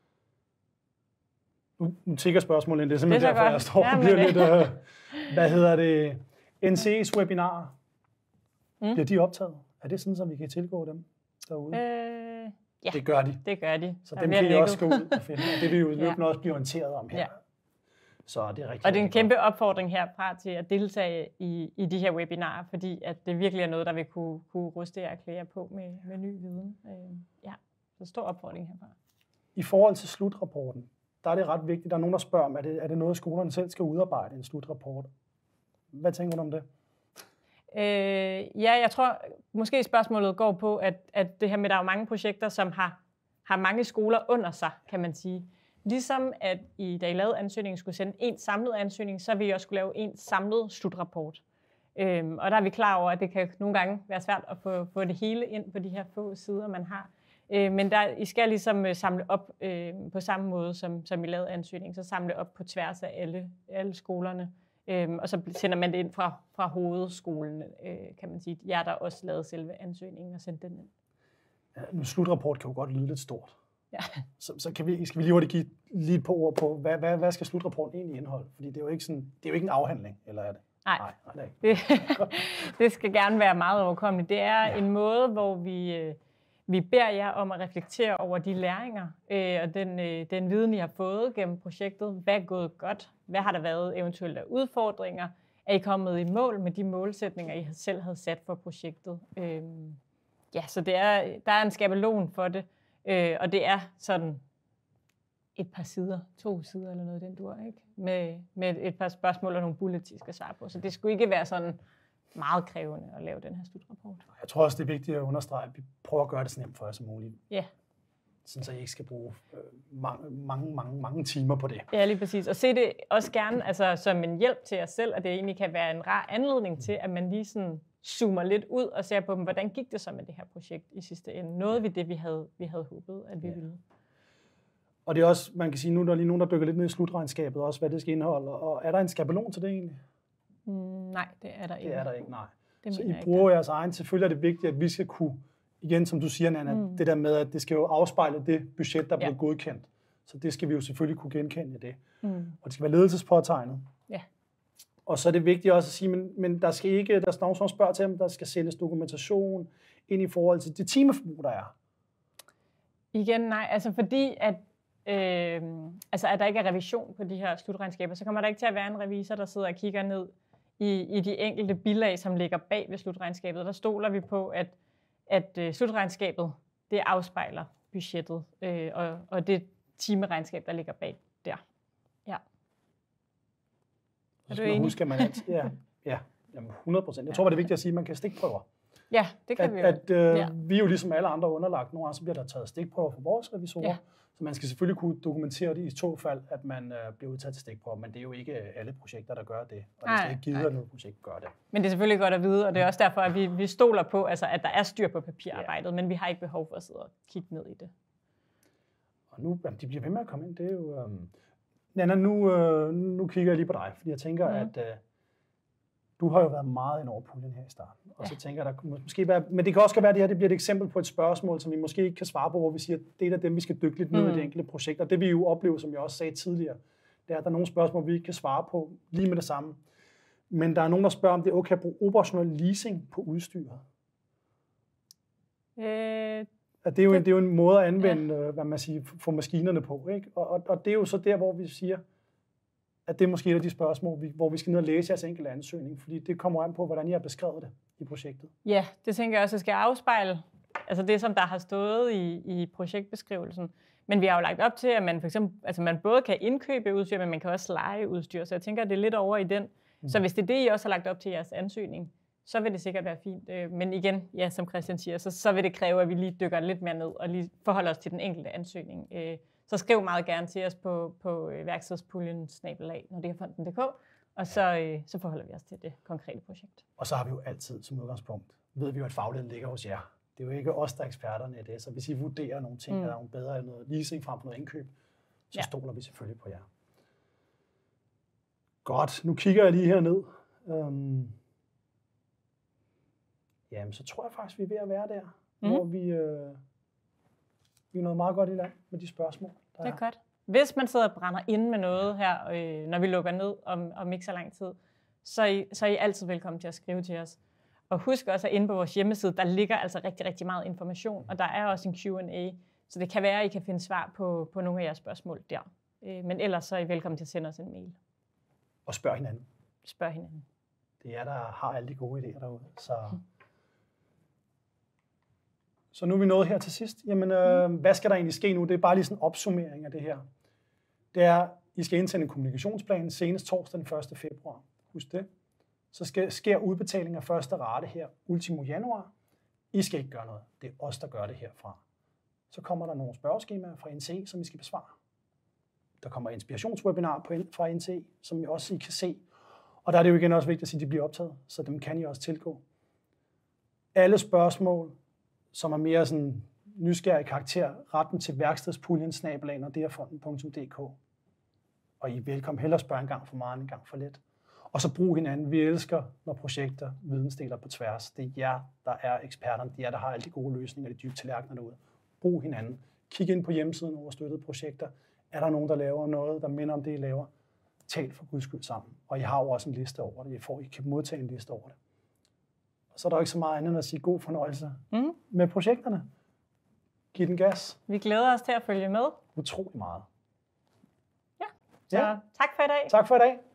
Nu, nu tigger spørgsmålet ind. Det er simpelthen det er derfor, jeg står og bliver lidt... Øh, hvad hedder det? N C E's webinarer, mm. bliver de optaget? Er det sådan, at vi kan tilgå dem derude? Øh, ja, det gør de. Det gør de. Så dem kan I også gå ud og finde. Og det vil jo løbende ja. også blive orienteret om her. Ja. Så det er rigtig, og det er en kæmpe godt. opfordring herfra til at deltage i, i de her webinarer, fordi at det virkelig er noget, der vil kunne, kunne ruste jer klæder på med, med ny viden. Øh, ja, så stor opfordring herfra. I forhold til slutrapporten, der er det ret vigtigt. Der er nogen, der spørger, er det, er det noget, skolerne selv skal udarbejde, en slutrapport? Hvad tænker du om det? Øh, ja, jeg tror, måske spørgsmålet går på, at, at det her med, at der er mange projekter, som har, har mange skoler under sig, kan man sige. Ligesom at I, da I lavede ansøgningen, skulle sende en samlet ansøgning, så vil I også skulle lave en samlet slutrapport. Øhm, og der er vi klar over, at det kan nogle gange være svært at få, få det hele ind på de her få sider, man har. Øh, men der, I skal ligesom øh, samle op øh, på samme måde, som, som I lavede ansøgningen, så samle op på tværs af alle, alle skolerne. Øhm, og så sender man det ind fra, fra hovedskolen, øh, kan man sige. Jeg der også lavede selve ansøgningen og sendte den ind. Ja, en slutrapport kan jo godt lyde lidt stort. Ja. Så, så kan vi, skal vi lige hurtigt give lige et par ord på, hvad, hvad, hvad skal slutrapporten egentlig indeholde? Fordi det er jo ikke, sådan, det er jo ikke en afhandling, eller er det? Nej, nej, nej det, er ikke. det, det skal gerne være meget overkommeligt. Det er ja. en måde, hvor vi, øh, vi beder jer om at reflektere over de læringer øh, og den, øh, den viden, I har fået gennem projektet. Hvad er gået godt? Hvad har der været eventuelt af udfordringer? Er I kommet i mål med de målsætninger, I selv havde sat for projektet? Øh, ja, så det er, der er en skabelon for det, øh, og det er sådan et par sider, to sider eller noget den dur, ikke? Med, med et par spørgsmål og nogle bullets, I skal svare på. Så det skulle ikke være sådan meget krævende at lave den her slutrapport. Jeg tror også, det er vigtigt at understrege, at vi prøver at gøre det så nemt for jer som muligt. Ja. Sådan så I ikke skal bruge øh, mange, mange, mange, mange timer på det. Ja, lige præcis. Og se det også gerne altså, som en hjælp til jer selv, at det egentlig kan være en rar anledning til, at man lige sådan zoomer lidt ud og ser på dem, hvordan gik det så med det her projekt i sidste ende? Nåede vi det, vi havde, vi havde håbet, at vi ja. ville? Og det er også, man kan sige, nu er der lige nogen, der dykker lidt ned i slutregnskabet også, hvad det skal indeholde. Og er der en skabelon til det egentlig? Mm, nej, det er der ikke. Det er der ikke, nej. Det så I bruger jeres egen. Selvfølgelig er det vigtigt, at vi skal kunne, igen som du siger, Nanna, mm. det der med, at det skal jo afspejle det budget, der er blevet ja. godkendt. Så det skal vi jo selvfølgelig kunne genkende i det. Mm. Og det skal være ledelsespåtegnet. Ja. Og så er det vigtigt også at sige, men, men der skal ikke, der er nogen, som spørger til, om der skal sendes dokumentation ind i forhold til det timeforbrug, der er. Igen, nej. Altså fordi, at Øh, altså at der ikke er revision på de her slutregnskaber, så kommer der ikke til at være en revisor, der sidder og kigger ned i, i de enkelte bilag, som ligger bag ved slutregnskabet. Der stoler vi på, at, at uh, slutregnskabet, det afspejler budgettet, øh, og, og det timeregnskab, der ligger bag der. Ja. Er du enig? Huske, at man altid, ja, ja, jamen hundrede procent. Jeg tror, det er vigtigt at sige, at man kan stikprøver. Ja, det kan at, vi jo. At, øh, ja. Vi er jo ligesom alle andre underlagt. Nogle gange så bliver der taget stikprøver for vores revisorer. Ja. Så man skal selvfølgelig kunne dokumentere det i to fald, at man øh, bliver udtaget til stikprøver, men det er jo ikke alle projekter, der gør det. Og det er ikke givet, at noget projekt gør det. Men det er selvfølgelig godt at vide, og det er også derfor, at vi, vi stoler på, altså, at der er styr på papirarbejdet, ja. men vi har ikke behov for at sidde og kigge ned i det. Og nu, jamen, de bliver ved med at komme ind. Det er jo... Øh... Nanna, nu, øh, nu kigger jeg lige på dig, fordi jeg tænker, mm. at øh, du har jo været meget ind over puljen her i starten. Og ja. så tænker jeg, der kunne måske være... Men det kan også være, at det her det bliver et eksempel på et spørgsmål, som vi måske ikke kan svare på, hvor vi siger, at det er af dem, vi skal dykke lidt ned mm. i det enkelte projekt. Og det vi jo oplever, som jeg også sagde tidligere, det er, at der er nogle spørgsmål, vi ikke kan svare på lige med det samme. Men der er nogen, der spørger, om det er okay at bruge operationel leasing på udstyret. Øh, at det, er jo en, det er jo en måde at anvende, ja. hvad man siger, for maskinerne på. Ikke? Og, og, og det er jo så der, hvor vi siger, at det er måske et af de spørgsmål, vi, hvor vi skal ned og læse jeres enkelte ansøgning, fordi det kommer an på, hvordan I har beskrevet det i projektet. Ja, det tænker jeg også, at skal afspejle altså det, som der har stået i, i projektbeskrivelsen. Men vi har jo lagt op til, at man for eksempel, altså man både kan indkøbe udstyr, men man kan også leje udstyr, så jeg tænker, at det er lidt over i den. Mm. Så hvis det er det, I også har lagt op til jeres ansøgning, så vil det sikkert være fint. Men igen, ja, som Christian siger, så, så vil det kræve, at vi lige dykker lidt mere ned og lige forholder os til den enkelte ansøgning. Så skriv meget gerne til os på, på værkstedspuljen snabelag, når det er fonden punktum d k, og så, så forholder vi os til det konkrete projekt. Og så har vi jo altid som udgangspunkt, ved vi jo, at fagligheden ligger hos jer. Det er jo ikke os, der er eksperterne i det, så hvis I vurderer nogle ting, mm. der er nogle bedre end noget leasing frem for noget indkøb, så ja. stoler vi selvfølgelig på jer. Godt, nu kigger jeg lige herned. Um, jamen, så tror jeg faktisk, vi er ved at være der, mm. hvor vi, øh, vi er noget meget godt i land med de spørgsmål. Der det er, er godt. Hvis man sidder og brænder inde med noget her, øh, når vi lukker ned om, om ikke så lang tid, så er, I, så er I altid velkommen til at skrive til os. Og husk også, at inde på vores hjemmeside, der ligger altså rigtig, rigtig meget information, og der er også en Q and A, så det kan være, at I kan finde svar på, på nogle af jeres spørgsmål der. Øh, men ellers så er I velkommen til at sende os en mail. Og spørg hinanden. Spørg hinanden. Det er der har alle de gode idéer derude. Så, så nu er vi nået her til sidst. Jamen, øh, hvad skal der egentlig ske nu? Det er bare lige sådan en opsummering af det her. Det er, I skal indsende en kommunikationsplan senest torsdag den første februar. Husk det. så skal, sker udbetaling af første rate her ultimo januar. I skal ikke gøre noget. Det er os, der gør det herfra. Så kommer der nogle spørgeskemaer fra N T E, som I skal besvare. Der kommer inspirationswebinar på, fra N T E, som I også I kan se. Og der er det jo igen også vigtigt at sige, at de bliver optaget, så dem kan I også tilgå. Alle spørgsmål, som er mere sådan nysgerrig karakter, retten til værkstedspuljen, snabel-a nordeafonden punktum d k. Og I er velkommen. Hellere spørge en gang for meget, en gang for lidt. Og så brug hinanden. Vi elsker, når projekter vidensdeler på tværs. Det er jer, der er eksperterne. Det er jer, der har alle de gode løsninger, de dybe tallerkener derude. Brug hinanden. Kig ind på hjemmesiden over støttede projekter. Er der nogen, der laver noget, der minder om det, I laver? Tal for Guds skyld sammen. Og I har jo også en liste over det. I, får, I kan modtage en liste over det. Og så er der jo ikke så meget andet end at sige god fornøjelse mm. med projekterne. Giv den gas. Vi glæder os til at følge med. Utrolig meget. Ja, så ja. tak for i dag. Tak for i dag.